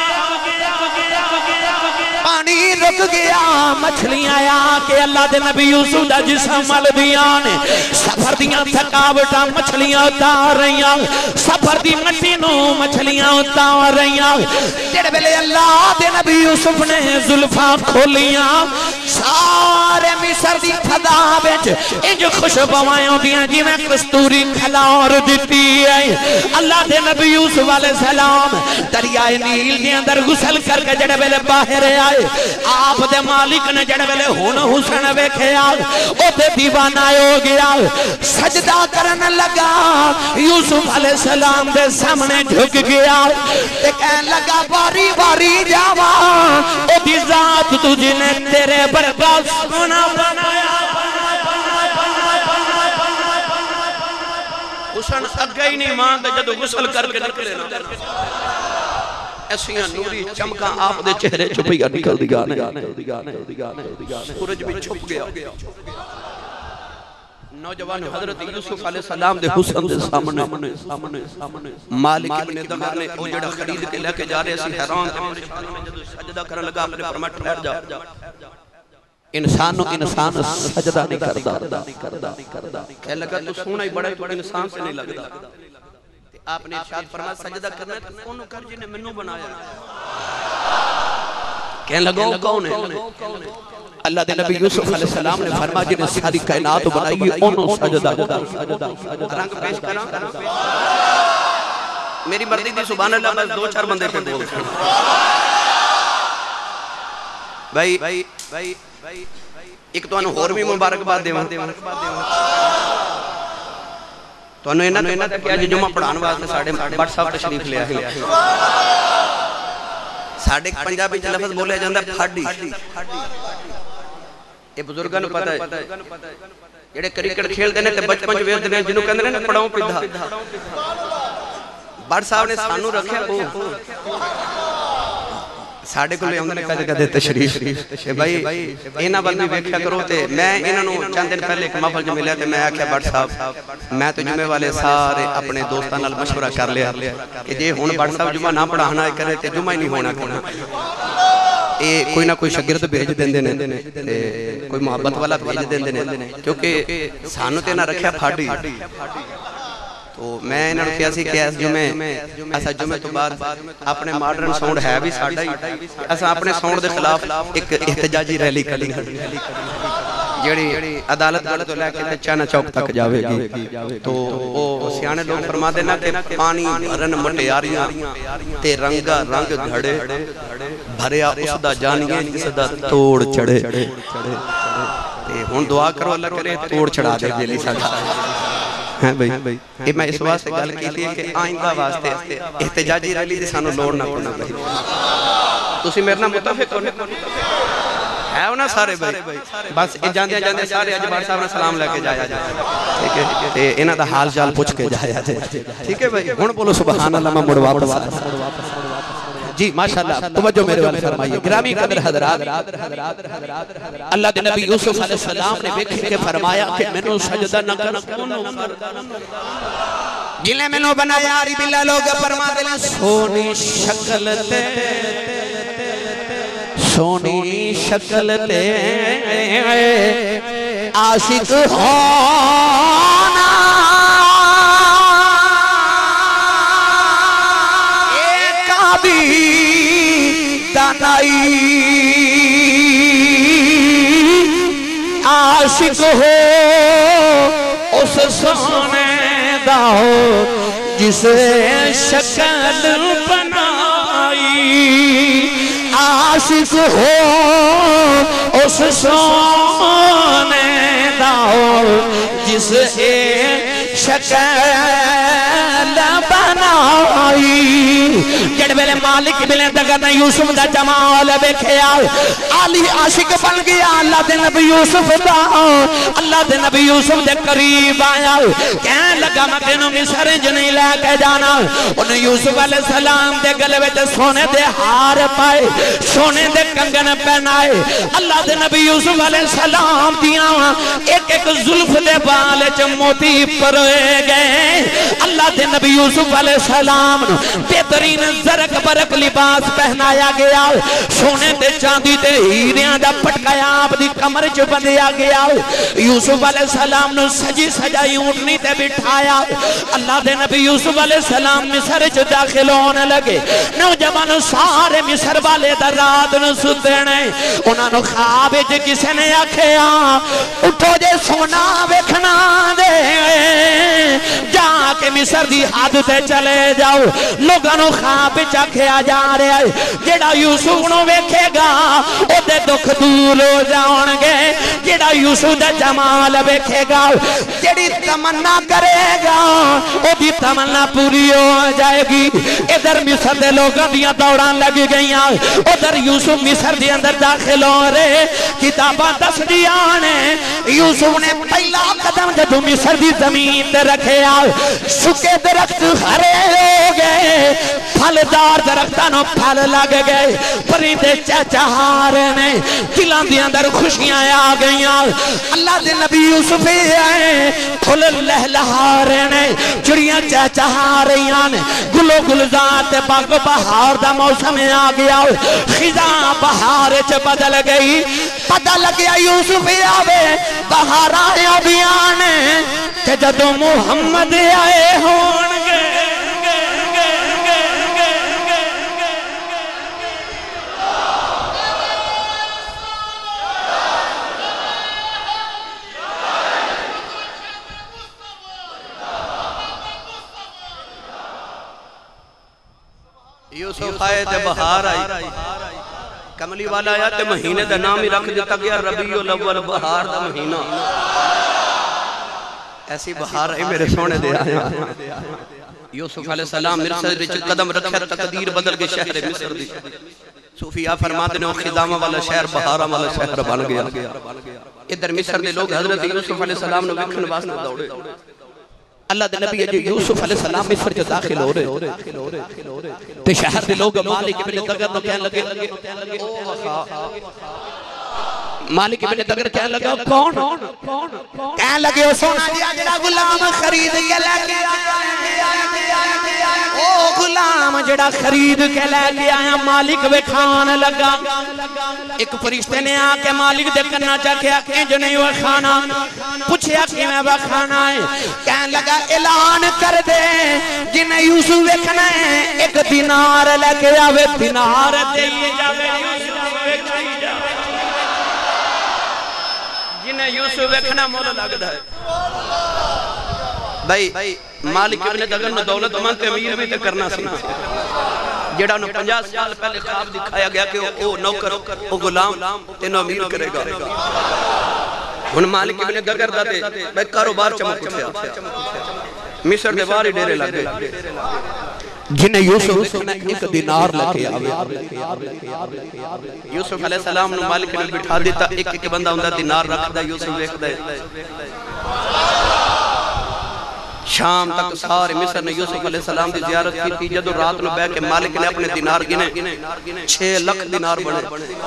पानी रुक गया। मछलियां आके अल्लाह दे नबी यूसुफ दा जिस्म मल दियां ने। सफर दियां थकावटां मछलियां उतार रहीआं, सफर दी मट्टी नूं मछलियां उतार रहीआं। जेड़े वेले अल्लाह दे नबी यूसुफ ने जुल्फां खोलियां, सारे मिस्र दी फदा विच इंज खुशबुआं आउंदियां जिवें कस्तूरी खलार दित्ती है। अल्लाह दे नबी यूसुफ अलैहि सलाम दरियाए नील दे अंदर गुसल करके जेड़े वेले बाहर आए, आप दे मालिक ने जेड़े वेले हुन हुसैन वेखिया ओते दीवाना हो गया, सजदा करन लगा। यूसुफ अलैहि सलाम दे सामने झुक गया ते कहन लगा बारी बारी जावा ओदी जात तुझने तेरे बरबाद सोना बनाया। हुसैन अगे ही नहीं मानते जदों गुसल करके निकले ना, ऐसियां नूरी चमका आप दे चेहरे चुपिया निकल दी गाने, सूरज भी छुप गया। नौजवान हजरत यूसुफ अलैहि सलाम दे हुस्न दे सामने मालिक इब्न दमर ने ओ जेड़ा खरीद के लेके जा रहे सी हैरान ते परेशान में जदों सजदा करन लगा अपने फरमाया ठहर जा। इंसान नु इंसान सजदा नहीं करदा, कह लगा तू सोहना ही बड़ा तू इंसान से नहीं लगदा। आपने इरशाद फरमाया सजदा करना है तो ओनु कर जिने मैनू बनाया। कहने लगो कौन है? अल्लाह दे नबी यूसुफ अलैहि सलाम ने फरमाया जिने सारी कायनात बनाई है ओनु सजदा कर। रंग पेश करा मेरी मर्जी दी सुभान अल्लाह। बस दो चार बंदे पे बोल भाई एक तो होर भी मुबारकबाद देवां तुहानू इन्हां तक अज जुमा पढ़ाने वास्ते साडे बट साहब तशरीफ लिया है। साडे पंजाबी च लफ्ज़ बोलिया जांदा फाडी, ये बुजुर्गां नू पता है जेड़े क्रिकेट खेलदे ने ते बचपन च वेखदे ने जिन्नू कहंदे ने पड़ाओ पिद्धा। बट साहब ने सानू रखिया साडे कोल आउंदे ने कदे कदे तशरीफ ते भाई इन्हां वल भी वेख्या करो। ते मैं इन्हां नू चंद दिन पहले एक महफिल च मिलिया ते मैं आख्या बट साहब मैं तो जुमे वाले सारे अपने दोस्तां नाल मशवरा कर लिया कि जे हुण बट साहब जुमा ना पढ़ाना करे ते जुमा ही नहीं होना करना। ये कोई ना कोई शागिर्द भेज देंदे ने ते कोई मोहब्बत वाला भेज देंदे ने, क्योंकि सानू ते ना रखिया फाड़ी। तो मैं इन्हां नू कहा सी कि इस जुमे असा जुमे तो बाद अपने मॉडर्न साउंड है भी साडा ही, असा अपने साउंड दे खिलाफ एक एहतजाजी रैली करी जेड़ी अदालत गढ़ तो लेके ते चाना चौक तक जावेगी। तो ओ सियाने लोग फरमाते ना कि पानी भरन मटियारियां ते रंगा रंग घड़े भरिया उसदा जानिए जिसदा तोड़ चढ़े। ते हुण दुआ करो अल्लाह करे तोड़ चढ़ा दे दिली साडा है भाई। ये मैं इस वास्ते गल कीती है कि आइंदा वास्ते एहतजाजी रैली दी सानू लोड़ ना पवे। तुसी मेरे नाल मुतफिक हो है ना सारे भाई? बस जांदे जांदे सारे अज बार साहब ने सलाम लेके जाया जाए, ठीक है, ते इन्हां दा हाल चाल पूछ के जाया जाए, ठीक है भाई। हुण बोलो सुभान अल्लाह। मैं मुड़ वापस जी माशाअल्लाह तवज्जो मेरे वाले फरमाइए गिरामी कदर हजरात। अल्लाह दे नबी यूसुफ अलैहि सलाम ने देख के फरमाया कि मैनू सजदा न कर जिले मैनू बनाया। अरी बिल्ला लोग फरमाते हैं सोनी शक्ल ते सोनी शक्ल ते आशिक होना दी दानाई आशिक हो उस सोने दा जिसे शक्ल बनाई आशिक हो उस सोने दा जिसे शक्ल बनाई जड़ वेले मालिक बिले दगन यूसुफ दा जमाल वेखिया आली आशिक बन गया अल्लाह दे नबी यूसुफ दा अल्लाह दे नबी यूसुफ दे करीब आया कहने लगा मैं तेनू मिस्र च नहीं लेके जाना उन्हें यूसुफ अलैहि सलाम दे गले विच सोने दे हार पाए सोने दे कंगन पहनाए अल्लाह दे नबी यूसुफ अलैहि सलाम दियां एक एक जुल्फ दे बाल च मोती परोए गए अल्लाह दे नबी यूसुफ अलैहि सलाम बेहतरीन जरक बरक लिबास पहनाया गया सोने ते चांदी ते हीरियां दा पटकाया आपदी कमर च बंधिया गया यूसुफ अलैहि सलाम नु सजी सजाई ऊंटनी ते बिठाया अल्लाह दे नबी यूसुफ अलैहि सलाम मिस्र च दाखिल होने लगे नौजवान सारे मिस्र वाले दा रात नु सुते ने उन्हां नु ख्वाब च किसी ने आखिया उठो जे सोना वेखना दे जाके मिस्र दी हद ते चले जाओ लोगों को ख्वाब च आख्या जा रहा है जेड़ा यूसुफ नु वेखेगा ओदे दुख दूर हो जाणगे जेड़ा यूसुफ दा जमाल वेखेगा जेड़ी तमन्ना करेगा ओदी तमन्ना पूरी हो जाएगी इधर मिस्र दे लोगों दियां दौड़ां लग गईयां उधर यूसुफ मिस्र दे अंदर दाखिल हो रहे किताबां दसदियां ने यूसुफ ने पहला कदम जदों मिस्र दी जमीन ते रखिया सुके दरख्त हरे हो गए फलदार दरख्तां नु फल लग गए परिंदे चहचहार ने दिलां दे अंदर खुशियां आ गईयां अल्लाह दे नबी यूसुफ आए फुल लहलहा रहे ने चिड़ियां चहचहा रहियां ने गुलो गुलजार ते बाग बहार दा मौसम आ गया खिजा बहार च बदल गई पता लग्या यूसुफ आवे बहार आया बियान ते जदों मुहम्मद आए होणगे यूसुफ आए ते बहार आई कमली वाला आया ते महीने का नाम ही रख दिता गया रबीउल अव्वल बहार का महीना ऐसी बहार आई मेरे सोने दे आया यूसुफ अलैहि सलाम मिस्र विच कदम रखया तकदीर बदल के शहर मिस्र दी सूफिया फरमाते ने खिदामा वाला शहर बहारा वाला शहर बन गया इधर मिस्र दे लोग हजरत यूसुफ अलैहि सलाम नु देखण वास्ते दौड़े अल्लाह दे नबी यूसुफ अलैहि सलाम मिस्र च दाखिल हो रहे ते शहर दे लोग मालिक इब्न दगर नु कहने लगे ओ मालिक इब्न दगर कहने लगा कौन कहने लगे ओ सोना जी जेड़ा गुलाम खरीद के लेके आया ओ गुलाम जेड़ा खरीद के लेके आया मालिक वेखान लगा एक फरिश्ते ने आके मालिक दे कन्ना च आख्या इंज नहीं वो खाना पूछया किवें वा खाना है कहने लगा ऐलान कर दे जिन्हें यूसुफ वेखना है एक दिनार लेके आवे दिनार देई जावे यूसुफ वेखाई जावे जिन्हें यूसुफ वेखना मोल लगदा है भाई मालिक इब्न दगर ने दौलतमंद ते अमीर भी ते करना सी जेड़ा नु 50 साल पहले ख्वाब दिखाया गया कि ओ नौकर ओ गुलाम तेनो अमीर करेगा हुन मालिक इब्न दगर दा ते भाई कारोबार चमक उठया मिस्र दे बाहर ही डेरे लग गए जिन्हें यूसुफ ने एक दिनार लेके आवे यूसुफ अलैहि सलाम नु मालिक ने बिठा दिता एक एक बंदा हुंदा दिनार रखदा यूसुफ देखदा है शाम तक सारे मिस्र ने यूसुफ अलैहि सलाम की जियारत की थी जदों रात नु बैठ के मालिक ने अपने दिनार गिने 6 लाख दिनार बने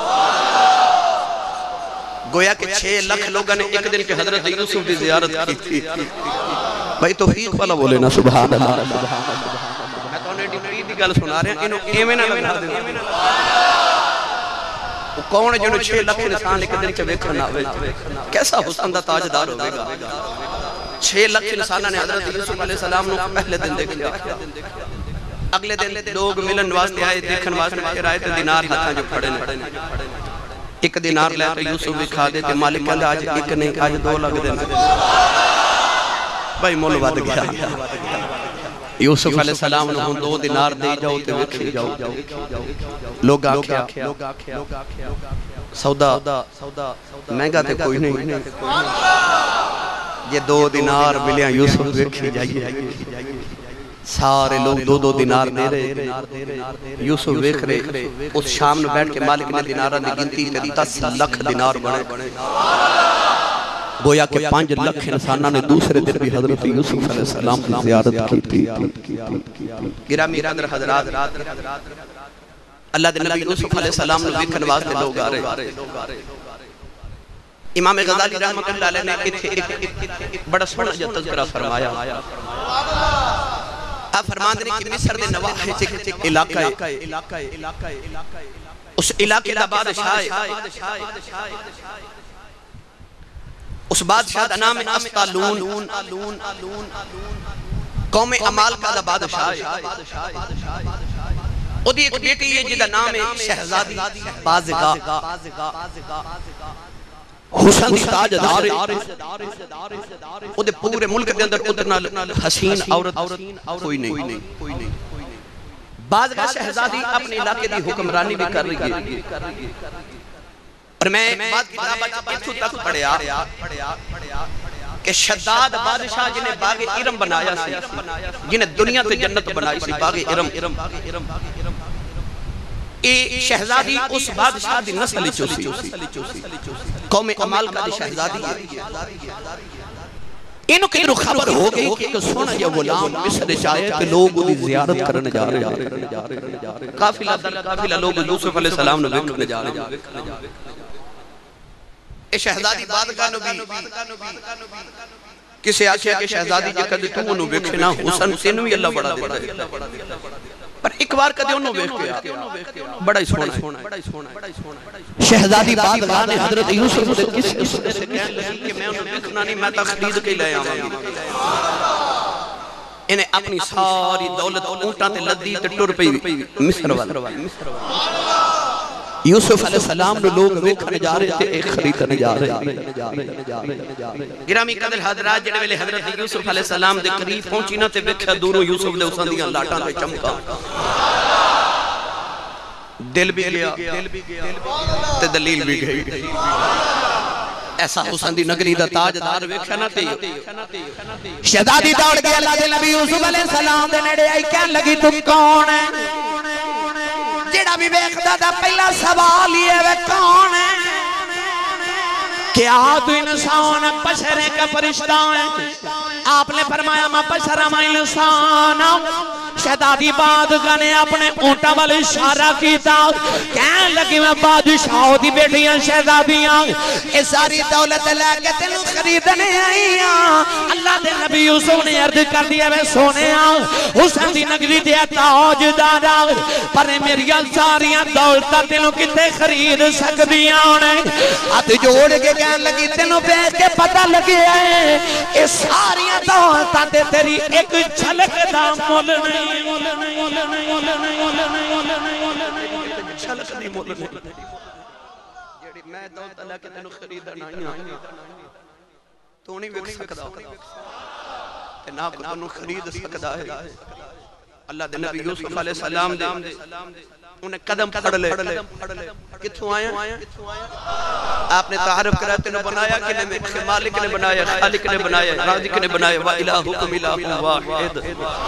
गोया कि 6 लाख लोगों ने एक दिन के हजरत यूसुफ की जियारत की थी भाई तौफीक वाला बोले ना सुभान अल्लाह मैं तो ने डिग्री दी गल सुना रहा इनु एवें ना लगा दे वो कौन है जो 6 लाख इंसान एक दिन च वेखण आवे कैसा हुस्न दा ताजदार होवेगा 6 लाख इंसानां ने हजरत यूसुफ अलैहि सलाम नु पहले दिन देखा अगले दिन लोग मिलन वास्ते आए, देखन वास्ते फिर आए, तो दिनार हाथां जो फड़े ने। एक दिनार ले तो यूसुफ भी खा दे, ते मालिक कहंदा आज एक नहीं आज 2 लग दे। भाई मुल वध गया। यूसुफ अलैहि सलाम नु 2 दिनार दे जाओ ते वेखी जाओ। लोग आख्या सौदा महंगा ते कोई नहीं, जे 2 दिनार मिलिया यूसुफ वेखी जाइए। सारे लोग 2-2 दिनार दे रहे, यूसुफ वेख रहे। उस शाम में बैठ के मालिक ने दिनारां दी गिनती करी, 10 लाख दिनार बने। गोया के 5 लाख इंसानां ने दूसरे दिन भी हजरत यूसुफ अलैहि सलाम की ज़ियारत की थी। गिरामी हज़रात, अल्लाह दे नबी यूसुफ अलैहि सलाम नु देखण वास्ते लोग आ रहे। इमाम गज़ाली रहमतुल्लाह अलैह ने इत्थे बड़ा सोहना जिहा तज़किरा फरमाया। आप फरमाते हैं कि मिस्र दे नवाहे च एक इलाका है, उस इलाके दा बादशाह है। उस बादशाह का नाम है अस्तालून, कौम अमालका दा बादशाह है। ओदी एक बेटी है जिदा नाम है शहजादी बाज़िगा, हुस्न दी ताजदार है। ओदे पूरे मुल्क दे अंदर उदे नाल हसीन औरत कोई नहीं। बाज़िगा शहजादी अपने इलाके दी हुक्मरानी भी कर रही है। और मैं बात किताब इत्थों तक पढ़िया कि शद्दाद बादशाह जिन्हें बागे इरम बनाया सी, जिन्हें दुनिया ते जन्नत बनाई सी, बागे इरम। ए शहजादी उस बादशाह दी नस्ल चो सी, कौम अमालका दी शहजादी है। इन्हों किधर खबर हो गई कि सोना या गुलाम मिस्र च आया कि लोग उदी ज़ियारत करने जा रहे हैं। काफिला लोग यूसुफ अलैहि सलाम नु देखने जा रहे हैं। ए शहजादी बादशाह नु भी किसे आख्या कि शहजादी जे कदे तू ओनु वेखे ना हुस्न तेनु भी अल्लाह बड़ा देता है, पर एक बार कदे ओनु वेख के बड़ा ही सोहना है। शहजादी बादशाह ने हजरत यूसुफ से किस से कहने लगी कि मैं ओनु देखना नहीं, मैं तो खरीद के ले आवांगी। इन्हें अपनी सारी दौलत ऊंटां ते लद्दी ते टुर पई मिस्र वाल। यूसुफ अलैहि सलाम नु लोग वेखने जा रहे थे, एक खरीदने जा रहे। गिरामी कदर हजरात जेड़े वेले हजरत यूसुफ अलैहि सलाम दे करीब पहुंची ना ते वेख्या दूरों यूसुफ दे उसां दियां लाटां ते चमका, दिल भी गया ते दलील भी गई। ऐसा हुस्न दी नगरी दा ताजदार वेख्या ना ते शहजादी दौड़ के अल्लाह दे नबी यूसुफ अलैहि सलाम दे नेड़े आई, कहन लगी तू कौन है? जेड़ा भी वेखदा दा पहला सवाल ये वे कौन है? क्या तू इंसान बशर का फरिश्ता है? आपने फरमाया मैं बशर मैं इंसान हूं। शहजादी बादशाह ने अपने ऊंटा वाल इशारा किया, कहने लगी मैं बादशाह दी बेटियां शहजादियां ये सारी दौलत लेके तेनू खरीदने आई हां। अल्लाह दे नबी यूसुफ ने अर्ज कर दिया वे सोनिया हुस्न दी नगरी दे ताजदार, पर मेरी सारियां दौलतां तेनू किथे खरीद सकदियां ने? हाथ जोड़ के कहने लगी तेनू देख के पता लगे ये सारियां दौलतां ते तेरी एक झलक दा मुल नहीं। मैं दौलत लेके तेनू खरीदना आई हां, तू नहीं वेख सकदा ते ना तैनू खरीद सकदा है। अल्लाह दे नबी यूसुफ अलैहि सलाम दे उन्हें कदम फड़ ले, किथों आया? आपने तारुफ करा तेनू बनाया किने? मेरे मालिक ने बनाया, खालिक ने बनाया, राज़िक ने बनाया। वा इलाहुकुम इलाहुन वाहिद।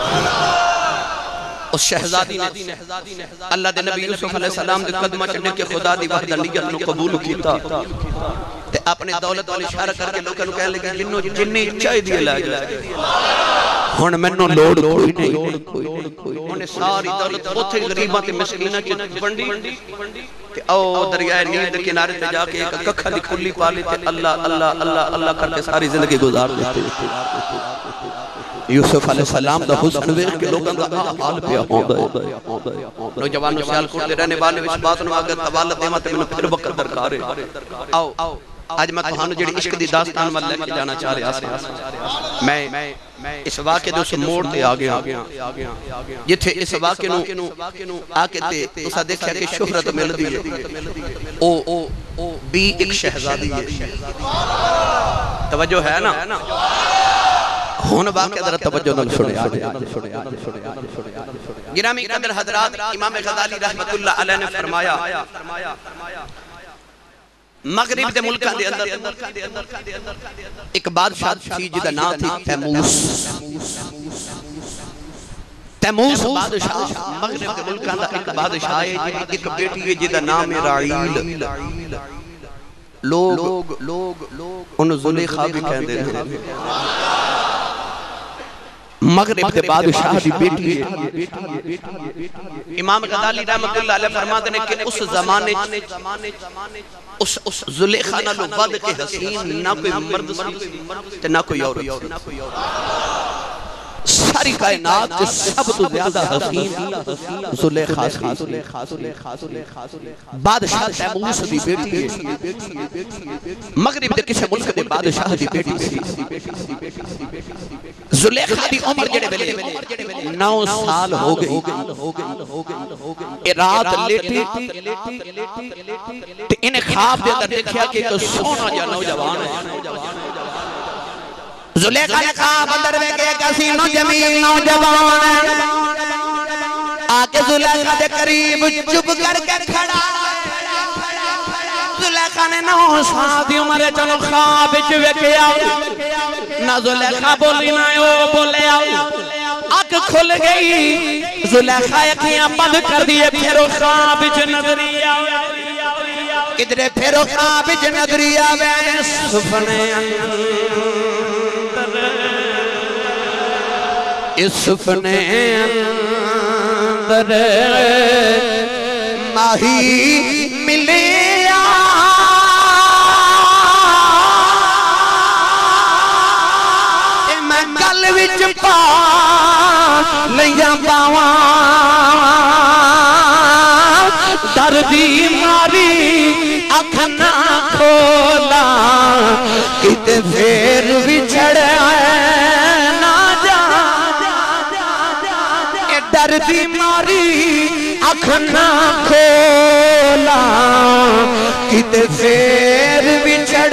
उस शहजादी ने अल्लाह दे नबी यूसुफ अलैहि सलाम दे कदमां च के खुदा दी वहदानियत नु कबूल कीता ते अपने दौलत वाल इशारा करके लोकां नु कहने लगे जिन्नो जिन्नी चाहिदी लै जा, हुण मैनू लोड़ कोई नहीं। उन्हें सारी दौलत ओथे गरीबां ते मिस्कीनां च वंडी ते ओ दरिया नील दे किनारे ते जाके एक कखा दी खुली पा ली ते अल्लाह अल्लाह अल्लाह अल्लाह करके सारी जिंदगी गुजार दी। यूसुफ अलैहि सलाम दा हुस्न वेख के लोकां दा हाल पिया होंदा है। नौजवानों सियालकोट दे रहने वाले इस बात नु अगर तवालत देवा ते मैनू फिर वक्त दरकार है। आओ आज मैं तुहानू जिहड़ी इश्क दी दास्तान वल लेके जाना चाह रहा सी। मैं इस वाक़े दे उस मोड़ ते आ गया जिथे इस वाक़े नू आके ते तुसा देखिया कि शोहरत मिलदी है। ओ भी एक शहजादी है। तवज्जो है ना? हुन वाक़े जरा तवज्जो नाल सुने। गिरामी कदर हजरात, इमाम गज़ाली रहमतुल्लाह अलैह ने फरमाया मगरिब दे मुल्कां दे अंदर एक बादशाह सी जिहदा नाम थी तैमूस। तैमूस बादशाह मगरिब दे मुल्कां दा एक बादशाह है। एक बेटी है जिहदा नाम है राईल। लोग उन जुलेखा भी कहंदे ने। मगरिब दे बादशाह दी बेटी है। इमाम गज़ाली रहमतुल्लाह अलैह फरमाते हैं कि उस ज़माने उस जुलेखा नालों वध के हसीन ना कोई मर्द सी ते ना कोई औरत। सारी कायनात के सब तो ज्यादा हसीन जुलेखा सी। बादशाह तैमूस दी बेटी है। मगरिब दे किसी मुल्क दे बादशाह दी बेटी सी। जुलेखा दी उम्र जेड़े वेले 9 साल हो गई। ए रात लेटी ते इन्हें ख्वाब दे अंदर देखा कि एक सोना जा नौजवान है। जुलेखा ने ख्वाब अंदर में के हसीनो जमील नौजवान है। आके जुलेखा दे करीब चुप करके खड़ा। जुलेखा ने 9 साल दी उम्र चलो ख्वाब विच वेखिया ना जुलेखा बोली ना ओ बोले। अख खुल गई। जुलेखा अखियां बंद कर दिए। फिर ख्वाब विच नजरी आवे। किधरे फिर ख्वाब विच नजरी आवे। सुपने अंदर इस सुपने अंदर माही मिले। विच पा लिया पावा दर्दी मारी अख ना खोला किते फेर बिछड़ ना जा। दर्दी मारी अख ना खोला किते फेर बिछड़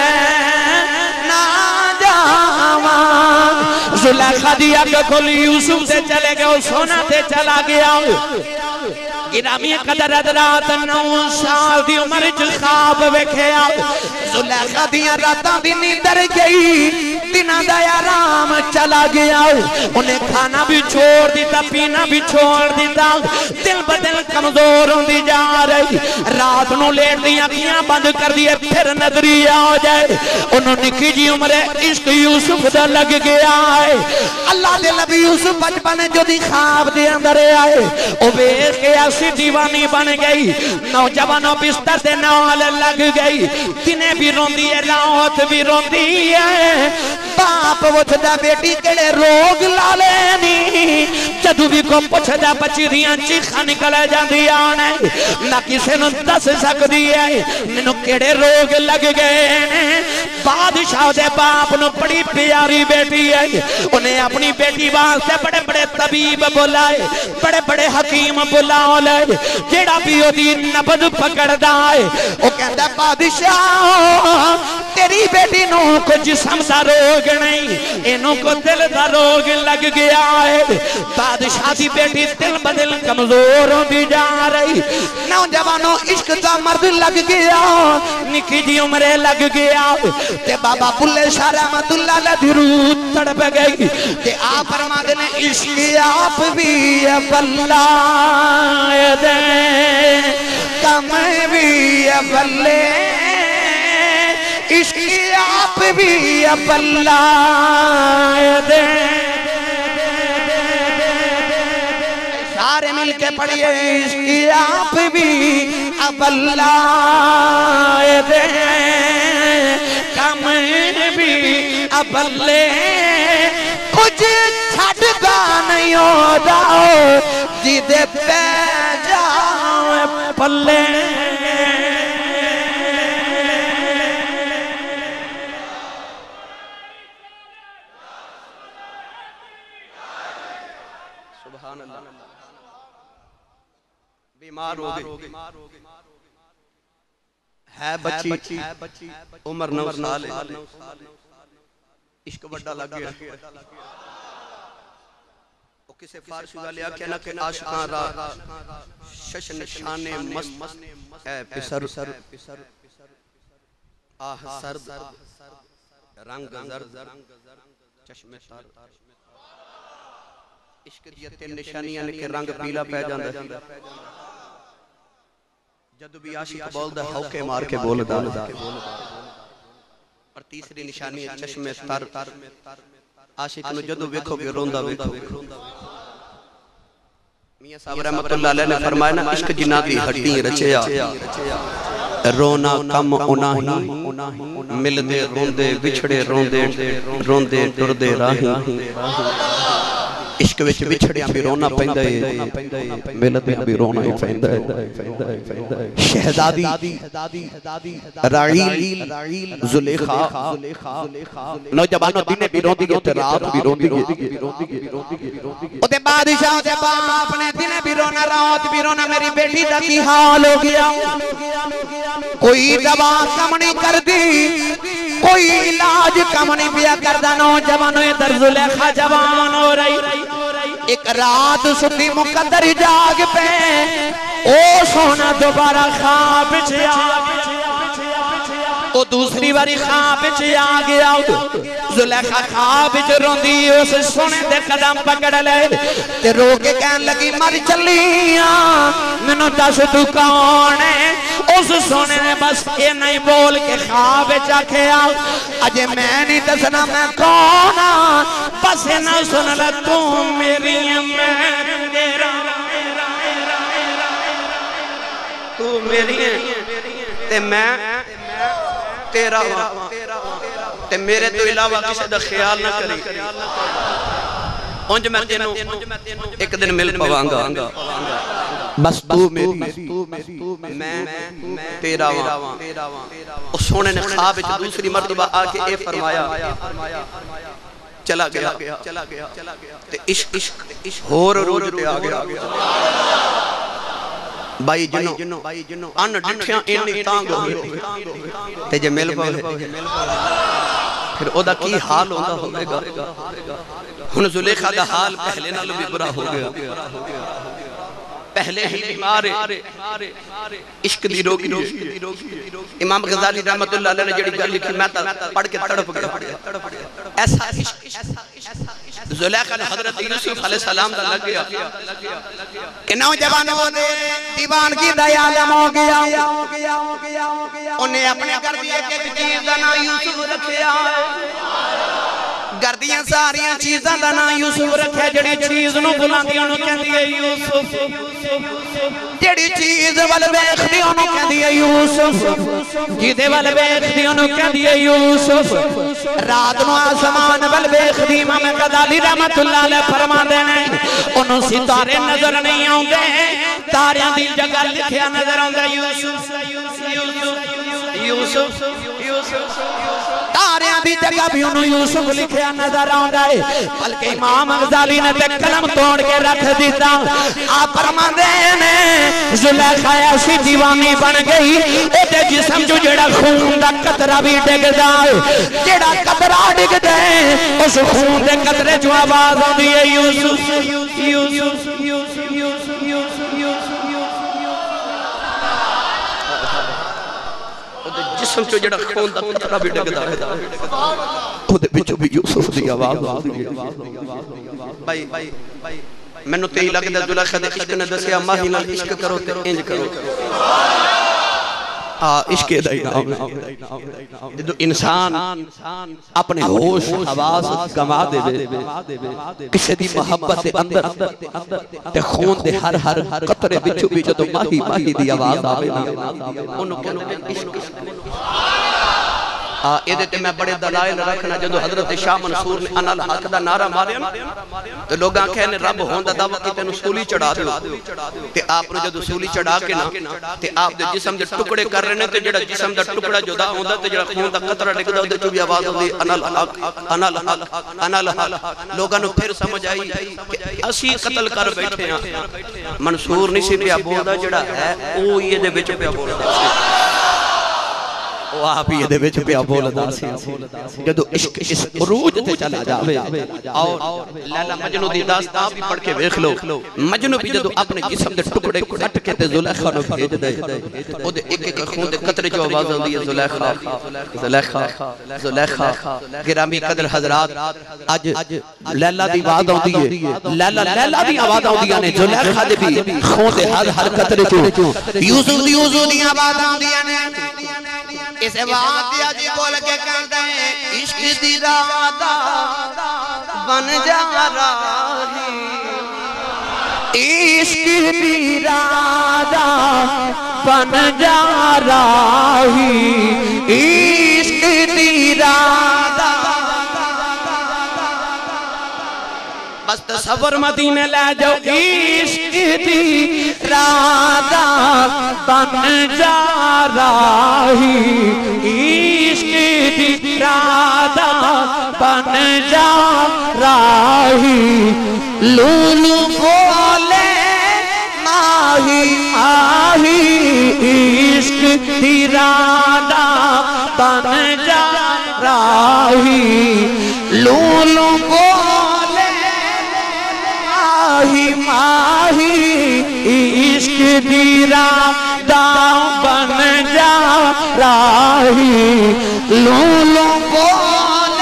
जुलेखा दी अख खोली। यूसुफ से चले गए। सोना से चला गया। गिरामी कदर हजरात 9 साल दी उम्र च ख्वाब वेखिया। जुलेखा दी रातां दी नींदर गई। दिनां दा आराम चला गया। उन्हें खाना भी छोड़ दिता, पीना भी छोड़ दिता। दिल बदल कमजोर होती जा रही। रात नूं लेट दी अखियां बंद कर दिए। फिर नजरी आ जाए। उन्होंने निक्की जी उम्र इश्क यूसुफ दा लग गया है। अल्लाह दे नबी यूसुफ बचपन जो दी ख्वाब दे अंदर आए। ओ वेख के ऐसी दीवानी बन गई। नौजवानों बिस्तर दे नाल लग गई। दिने भी रोंदी है, रात भी रोंदी है। बाप पुछदा बेटी केड़े रोग ला लेनी। जदू भी को पुछदा बच्ची दियां चीखां निकल जांदियां ने। ना किसे नूं दस सकदी है मैनू केड़े रोग लग गए ने। बादशाह दे बाप नूं बड़ी प्यारी बेटी है। उन्हें अपनी बेटी वास्ते बड़े बड़े तबीब बुलाए, बड़े बड़े हकीम बुलाए। जेड़ा भी ओदी नबज पकड़दा है ओ कहंदा बादशाह तेरी बेटी नूं कोई जिस्म दा रोग नहीं, इनू को दिल दा रोग लग गया है। बादशाह दी बेटी दिल बदल कमजोर होती जा रही। नौजवानों इश्क दा मर्द लग गया। निकी जी उम्रे लग गया। ते बाबा बुल्ले शाह रहमतुल्लाह अलैह दी रूह तड़प गई। ते आप फरमाते ने इश्क आप भी बल्ला दे कम भी बल्ले। इश्क आप भी बल्ला दे। सारे मिलके पढ़िए इश्क आप भी बल्ला दे कम भी बल्ले। कुछ छड़दा नहीं होता जिदे पे जाओ पल्ले। बीमार हो गई है बच्ची उम्र 9 साल है इश्क बड़ा लग गया ओ किसे फारसी वाले आखे ना कि आशिकां रा शश निशाने मस्त है पिसर आह सर्द रंग जर्द चश्मे तर इश्क दी तीन निशानियां ने कि रंग पीला पै जांदा जदों भी आशिक बोलदा हौके मार के बोलदा और तीसरी निशानी है चश्मे तर आशिक नु जदों वेखोगे रोंदा वेखो मियां साहब रहमतुल्लाह अलैह ने फरमाया ना इश्क जिन्ना दी हड्डी रचया रोना कम उनाही मिलदे रोंदे विछड़े रोंदे रोंदे टुरदे राही इश्क विच विछड़िया भी रोना पैंदा है मिलदे भी रोना ही पैंदा है शहजादी राहील जुलेखा नौजवानों दिने भी रोंदी है ते रात भी रोंदी है ओते बादशाह दे बाप ने दिने भी रोना रात भी रोना मेरी बेटी दा की हाल हो गया कोई दवा कम नहीं करदी कोई इलाज कम नहीं पिया करदा नौजवानों इधर जुलेखा जवान हो रही एक रात सुती मुकद्दर जाग पे ओ सोना दोबारा ख्वाब च आ ओ दूसरी बारी ख्वाब च आ गया जुलेखा ख्वाब च रोंदी उस सोने दे कदम पकड़ ले ते रो के कहन लगी मर चलिया मैनू दस तू कौन है उस सोने ने बस ये नहीं बोल के ख्वाब च आखिया अजे मैं नहीं दसना मैं कौन बस ना सुन ले तू मेरी मैं तेरा तू मेरी ते मैं तेरा ते मेरे तो इलावा किसी दा ख्याल ना करी उंज मैं तेनू एक दिन मिल पावांगा बस तू मेरी मैं तेरा उस सोने ने ख्वाब विच दूसरी मर्तबा आके ए फरमाया चला गया ते इश्क होर रोज ते आ गया भाई जिन्नो अन डिठियां इन्नी तांग होई ते जे मिल पावे फिर ओदा की हाल होंदा होवेगा हुन जुलेखा दा हाल पहले नालों भी बुरा हो गया पहले ही बीमार है इश्क दी रोगी इमाम गजाली रहमतुल्लाह अलैह ने जेड़ी गल लिखी मैं पढ़ के तड़प गया ऐसा इश्क जुलेखा ने हजरत यूसुफ अलैहि सलाम दा लग गया कि नौजवानों ने दीवानगी दा आलम हो गया उन्हें अपने घर दी एक चीज दा नाम यूसुफ रखया घर दियां सारियां चीज़ां दा नाम यूसुफ रखया जेड़ी चीज नु बुलांदी ओनु कहंदी है यूसुफ जेड़ी चीज वल वेखदी ओनु कहंदी है यूसुफ जिदे वल वेखदी ओनु कहंदी है यूसुफ रात नु आसमान वल वेखदी इमाम गजाली रहमतुल्लाह अलैह फरमांदे ने ओनु सितारे नजर नहीं आउंदे तारियां दी जगह लिखया नजर आउंदा यूसुफ यूसुफ यूसुफ तारियां दी जगह भी ओनु यूसुफ लिखया नजर आउंदा है बल्कि इमाम गजाली ने ते कलम तोड़ के रख दिता आ फरमांदे ने जुलेखा ऐसी दीवानी बन गई ओदे जिस्म जो जेड़ा खून दा कतरा भी डिगदा जेड़ा कतरा डिगदा उस खून दे कतरे जो आवाज आउंदी है यूसुफ यूसुफ यूसुफ जिस्म जो जेड़ा खून दा कतरा भी डिगदा है ओदे विचों भी यूसुफ दी आवाज आउंदी है भाई मैनू ते ही लगदा जुलेखा दे इश्क ने दसया माही नाल इश्क करो ते इंज करो इश्क दा ही नाम जदों इंसान अपने होश हवास गवा देवे किसी दी मोहब्बत दे अंदर ते खून दे हर कतरे विचों भी जदों माही दी आवाज आवे ओनु कहंदे इश्क ਇਹਦੇ ਤੇ मैं बड़े दलाइल रखना जो हजरत शाह मंसूर ने अनल हक दा नारा मारिया तो लोग आखे ने रब होने दा दावा कि तेन सूली चढ़ा दो ते आप नु जदों सूली चढ़ा के ना ते आप दे जिस्म दे टुकड़े कर रहे ने ते जेड़ा जिस्म दा टुकड़ा जुदा होंदा ते जेड़ा खून दा कतरा निकलदा ओदे चों भी आवाज आउंदी अनल हक अनल हक अनल हक। लोगां नु फिर समझ आई कि असी कत्ल कर बैठे हां मंसूर नहीं सी पिया बोलदा जेड़ा है ओ ही इहदे विच पिया बोलदा वो आप ही दे विच पिया बोलदा सी जदों इश्क इस उरूज ते चला जावे और लैला मजनू दी दास्तां भी पढ़ के देख लो मजनू भी जदों अपने जिस्म दे टुकड़े कट के ते जुलेखा नु भेज दे ओदे एक एक खून दे कतरे जो आवाज आउंदी है जुलेखा जुलेखा जुलेखा। गिरामी कदर हजरात आज लैला दी आवाज आउंदी है लैला लैला दी आवाज आउंदियां ने जुलेखा दे भी खून दे हर कतरे चो यूसुफ दी आवाज आउंदियां ने इस बात जी बोल के कहते हैं इश्क दी राधा बन जा राही इश्क दी राधा बन जा राही इश्क दी राधा बस तसव्वुर मदीने ले जाओ इश्क दी राधा बन जा राही इश्क दी राधा बन जा राही लूलू बोले माही माही इश्क दी राधा बन जा राही लूलू बोले माही माही इश्क दी राधा बन जा राही लूलू बोले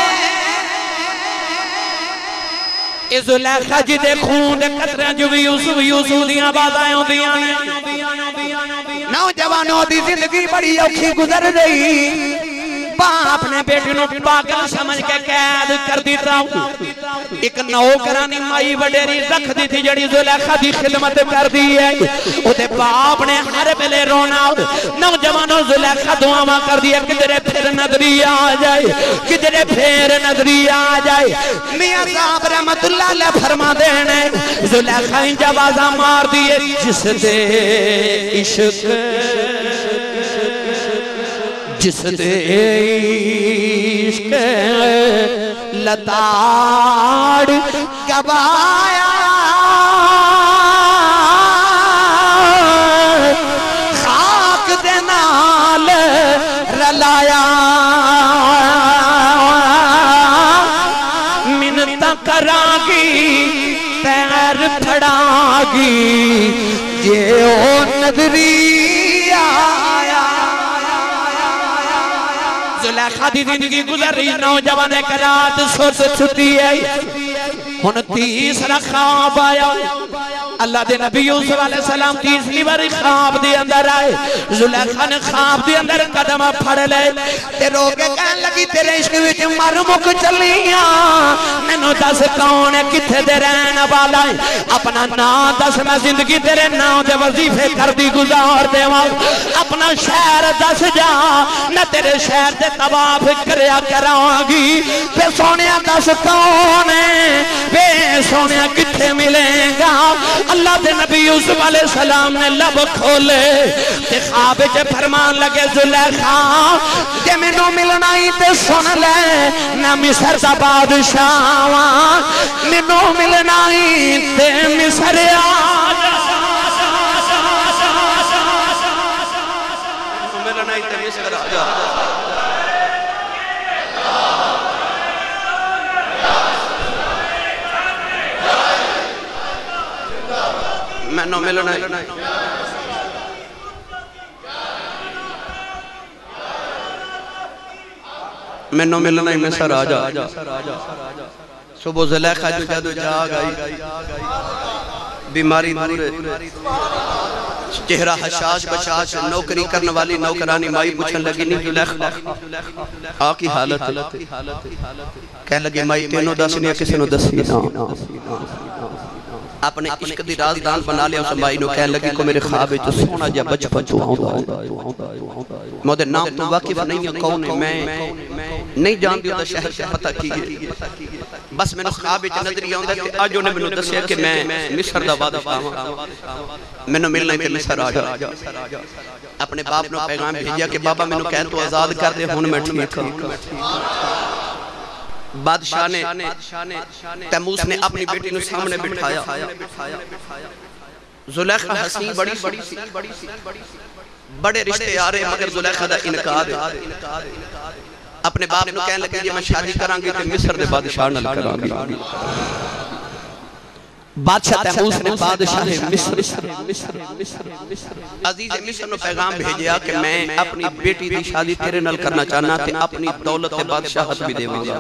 जुलेखा जी दे खून दे कतरे जो भी यूसुफ दी आवाज़ां आउंदियां ने नौजवानों दी जिंदगी बड़ी औखी गुजर रही बाप ने बेटे नु पागल समझ के कैद कर दिता एक नौकरानी माई वडेरी रख दी थी जड़ी जुलेखा दी खिदमत कर दी है ओदे बाप ने हर वेले रोना नौजवानों जुलेखा दुआवां कर दी किधरे फिर नजरी आ जाए किधरे फिर नजरी आ जाए। मियां साहब रहमतुल्लाह अलैह फरमा देने जुलेखा इंज आवाज़ां मार दी जिस दे इश्क जिस दे इश्क लताड़ गवाया खाक दे नाल रलाया मिन्नतां करांगी पैर फड़ांगी जे ओ नजरी आया। जुलेखा दी जिंदगी गुजर रही नौजवान एक रात सुत छुट्टी आई हुन तीसरा ख्वाब आया अल्लाह दे नबी यूसुफ अलैहि सलाम तीसरी बार ख्वाब दे अंदर आए जुलेखा ने ख्वाब दे अंदर कदम फड़ ले ते रो के कहन लगी तेरे इश्क विच मर मुक चलियां मैनू दस कौन है किथे दे रहन वाला है अपना नाम दस मैं जिंदगी तेरे नाम दे वजीफे करदी गुजार देवां अपना शहर दस जा मैं तेरे शहर दे तवाफ करया करांगी ते सोनिया दस कौन है वे सोनिया किथे मिलेगा। अल्लाह के नबी यूसुफ अलैहि सलाम ने लब खोले ते ख्वाब च फरमान लगे जुलेखा जे मैनू मिलना ही ते सुन ले ना मिस्र दा बादशाह मैनू मिलना ही ते मिस्र आ मिलना ही ते मिस्र आ जा मैनू मिलना मैनू मिलना ही मिस्र आ जा। सुबह जुलेखा जो जदों जाग आई बीमारी दूर चेहरा हशाश बशाश नौकरी करने वाली नौकरानी माई पूछने लगी नहीं जुलेखा आ की हालत कह लगे माई तेनों दस नहीं किसी ने दसी ना अपने इश्क दी राजदान बना लिया। उस माई नु कहन लगी को मेरे ख्वाब विच सोना जिहा बचपन चो आउंदा मैं ओदे नाम तो वाकिफ नहीं हूं, कौन है मैं नहीं जानदी, ओदा शहर से पता की है, बस मैनू ख्वाब विच नजर ही आउंदा कि अज उन्हें मैनू दस्सिया कि मैं मिस्र दा बादशाह हां, मैनू मिलना कि मिस्र आ जा। अपने बाप नु पैगाम भेजिया कि बाबा मैनू कह तू आजाद कर दे, हुण मैं ठीक हां। बादशाह ने तैमूस ने अपनी बेटी नु सामने बिठाया। जुलेखा हसी बड़ी बड़े रिश्ते आ रहे मगर जुलेखा दा इनकार। अपने बाप नु कहने लगे जे मैं शादी करांगी ते मिस्र दे बादशाह नाल करांगी। बादशाह तैमूस ने बादशाह मिस्र अजीज मिस्र नु पैगाम भेजिया कि मैं अपनी बेटी दी शादी तेरे नाल करना चाहना ते अपनी दौलत ते बादशाहत भी देवांगा।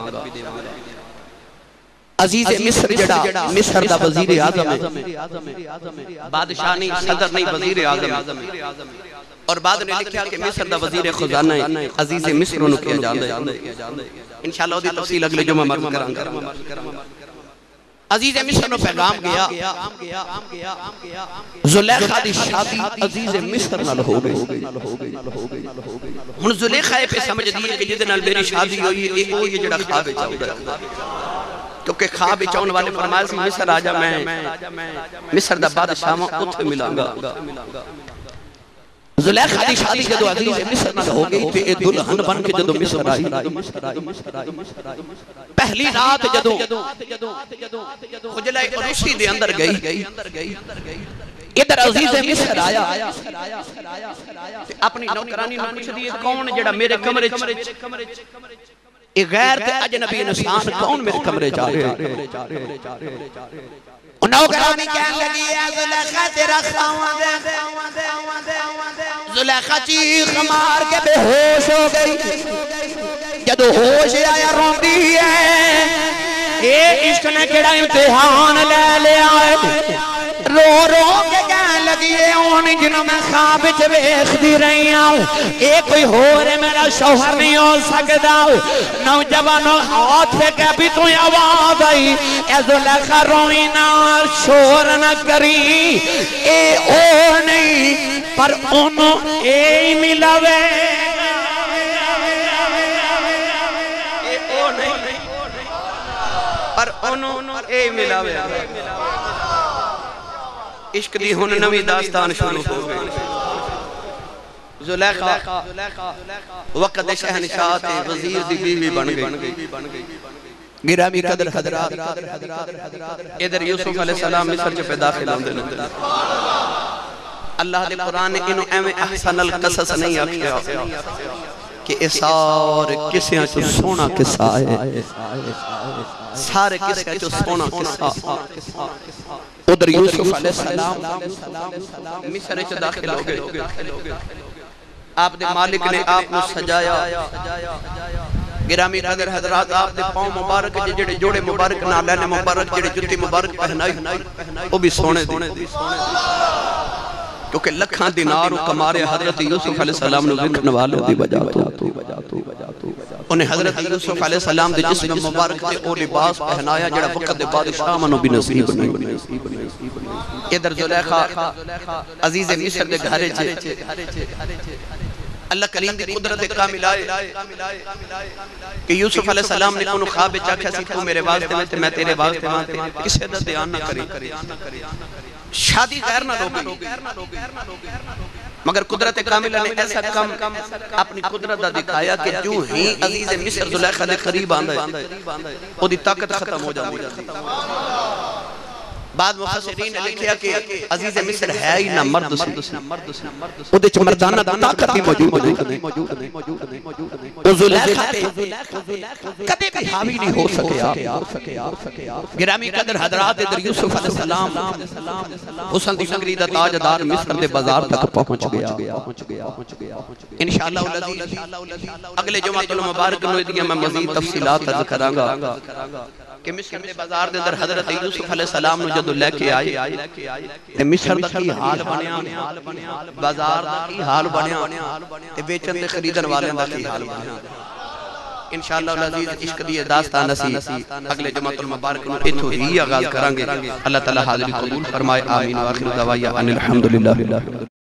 अजीज मिस्र जड़ा मिस्र दा वजीर आज़म है, बादशाह नहीं, सदर नहीं, वजीर आज़म है। और बाद ने लिखा कि मिस्र दा वजीर खजाना है, अजीज मिस्र नु किया जांदा है। इंशाअल्लाह ओदी तफसील अगले जुमे मर्ज करांगा। अजीज मिस्र नु पैगाम गया, जुलेखा दी शादी अजीज मिस्र नाल हो गई। हुन जुलेखा पे समझ दी कि जिदे नाल मेरी शादी होई है ओ ये जेड़ा ख्वाब विच आउंदा है, क्योंकि ख्वाब विच आउण वाले फरमाया सी मिस्र आ जा, मैं मिस्र दा बादशाह उत्थे मिलांगा। जुलेखा दी शादी जदों अजीज मिस्र नाल हो गई ते ए दुल्हन बन के जदों मिस्र आई, पहली रात जदों खुजला उर्वशी दे अंदर गई, इधर अजीज मिस्र आया अपनी नौकरानी नु पूछदी है कौन जेड़ा मेरे कमरे च ए गैर ते अजनबी इंसान कौन मेरे कमरे च आ रहे। नौकरानी कहने लगी है जुलेखा तेरा खावंद है। जुलेखा चीख मार के बेहोश हो गई। जदों होश आया रोंदी है, ए इश्क ने केड़ा इम्तिहान ले लिया है। रो रो के कहने लगी है हुण जिन्हों मैं ख्वाब विच वेखदी रही हूं ए कोई होर मेरा शौहर नहीं हो सकदा। नौजवानों हाथ फेंके भी तू आवाज आई, ए जुलेखा रोई ना, शोर ना करी, ए ओ नहीं पर ओनो ए मिलावे, ए ओ नहीं पर ओनो ए मिलावे। इश्क दी हुन नवी दास्तान शुरू हो गई। जुलेखा वक्त दे शहनशाह ते वजीर दी बीवी बन गई। गिरामी कदर हजरात इधर यूसुफ अलैहिस्सलाम मिस्र च दाखिल होंदे ने। अल्लाह दे कुरान ने इनु एवें अहसनल कसस नहीं आखिया कि ए सारे किस्सियां च सोना किस्सा है, सारे किस्सियां च सोना किस्सा। उधर यूसुफ अलैहिस्सलाम मिस्र च दाखिल हो गए। आप दे मालिक ने आपको सजाया। गिरामी कदर हजरात आप दे पांव मुबारक जेड़े जोड़े मुबारक नाले मुबारक जेड़ी जुत्ती मुबारक पहनाई वो भी सोने दी, क्योंकि लखां दिनार कमारे हजरत यूसुफ अलैहिस्सलाम नु विखण वाले दी वजह तो उन्हें हजरत यूसुफ अलैहिस्सलाम दे जिस्म मुबारक ते ओ लिबास पहनाया जेड़ा वक्त दे बादशाह नु भी नसीब नहीं। इधर जुलेखा अजीज मिस्र दे घरे च अल्लाह करीम दी कुदरत कामिल आए कि यूसुफ अलैहिस्सलाम ने कोनो ख्वाब विच आख्या सी तू मेरे वास्ते में ते मैं तेरे वास्ते में, किसे दा ध्यान ना करी, शादी गैर ना रोके। मगर कुदरत कामिला ने ऐसा कम अपनी कुदरत दा दिखाया कि जो ही अजीज मिस्र जुलेखा दे करीब आंदा है ओदी ताकत खत्म हो जाती है। बाद मुफस्सिरीन ने लिखा कि अजीज मिस्र है ही ना मर्द सी, ओदे च मर्दाना ताकत ही मौजूद नहीं। ओ जुलेखा कदे भी हावी नहीं हो सकिया। गिरामी कदर हजरात इधर यूसुफ अलैहिस्सलाम हुस्न दी नगरी दा ताजदार मिस्र दे बाजार तक पहुंच गया। इंशाअल्लाह अगले जुमातुल मुबारक नु दी मैं मजीद तफसीलात अर्ज करांगा कि मिस्र दे बाजार दे अंदर हजरत यूसुफ अलैहिस्सलाम नु जदों लेके आए ते मिस्र दा की हाल बनया, बाजार दा की हाल बनया ते बेचन ते खरीदन वाले दा की हाल बनया। इंशाअल्लाह अज़ीज इश्क दी दास्तान असी अगले जमातुल मुबारक नु इथों ही आगाज करांगे। अल्लाह ताला हाज़िरी कबूल फरमाए। आमीन। व आखिर दवाया अनिल हम्दुलिल्लाह।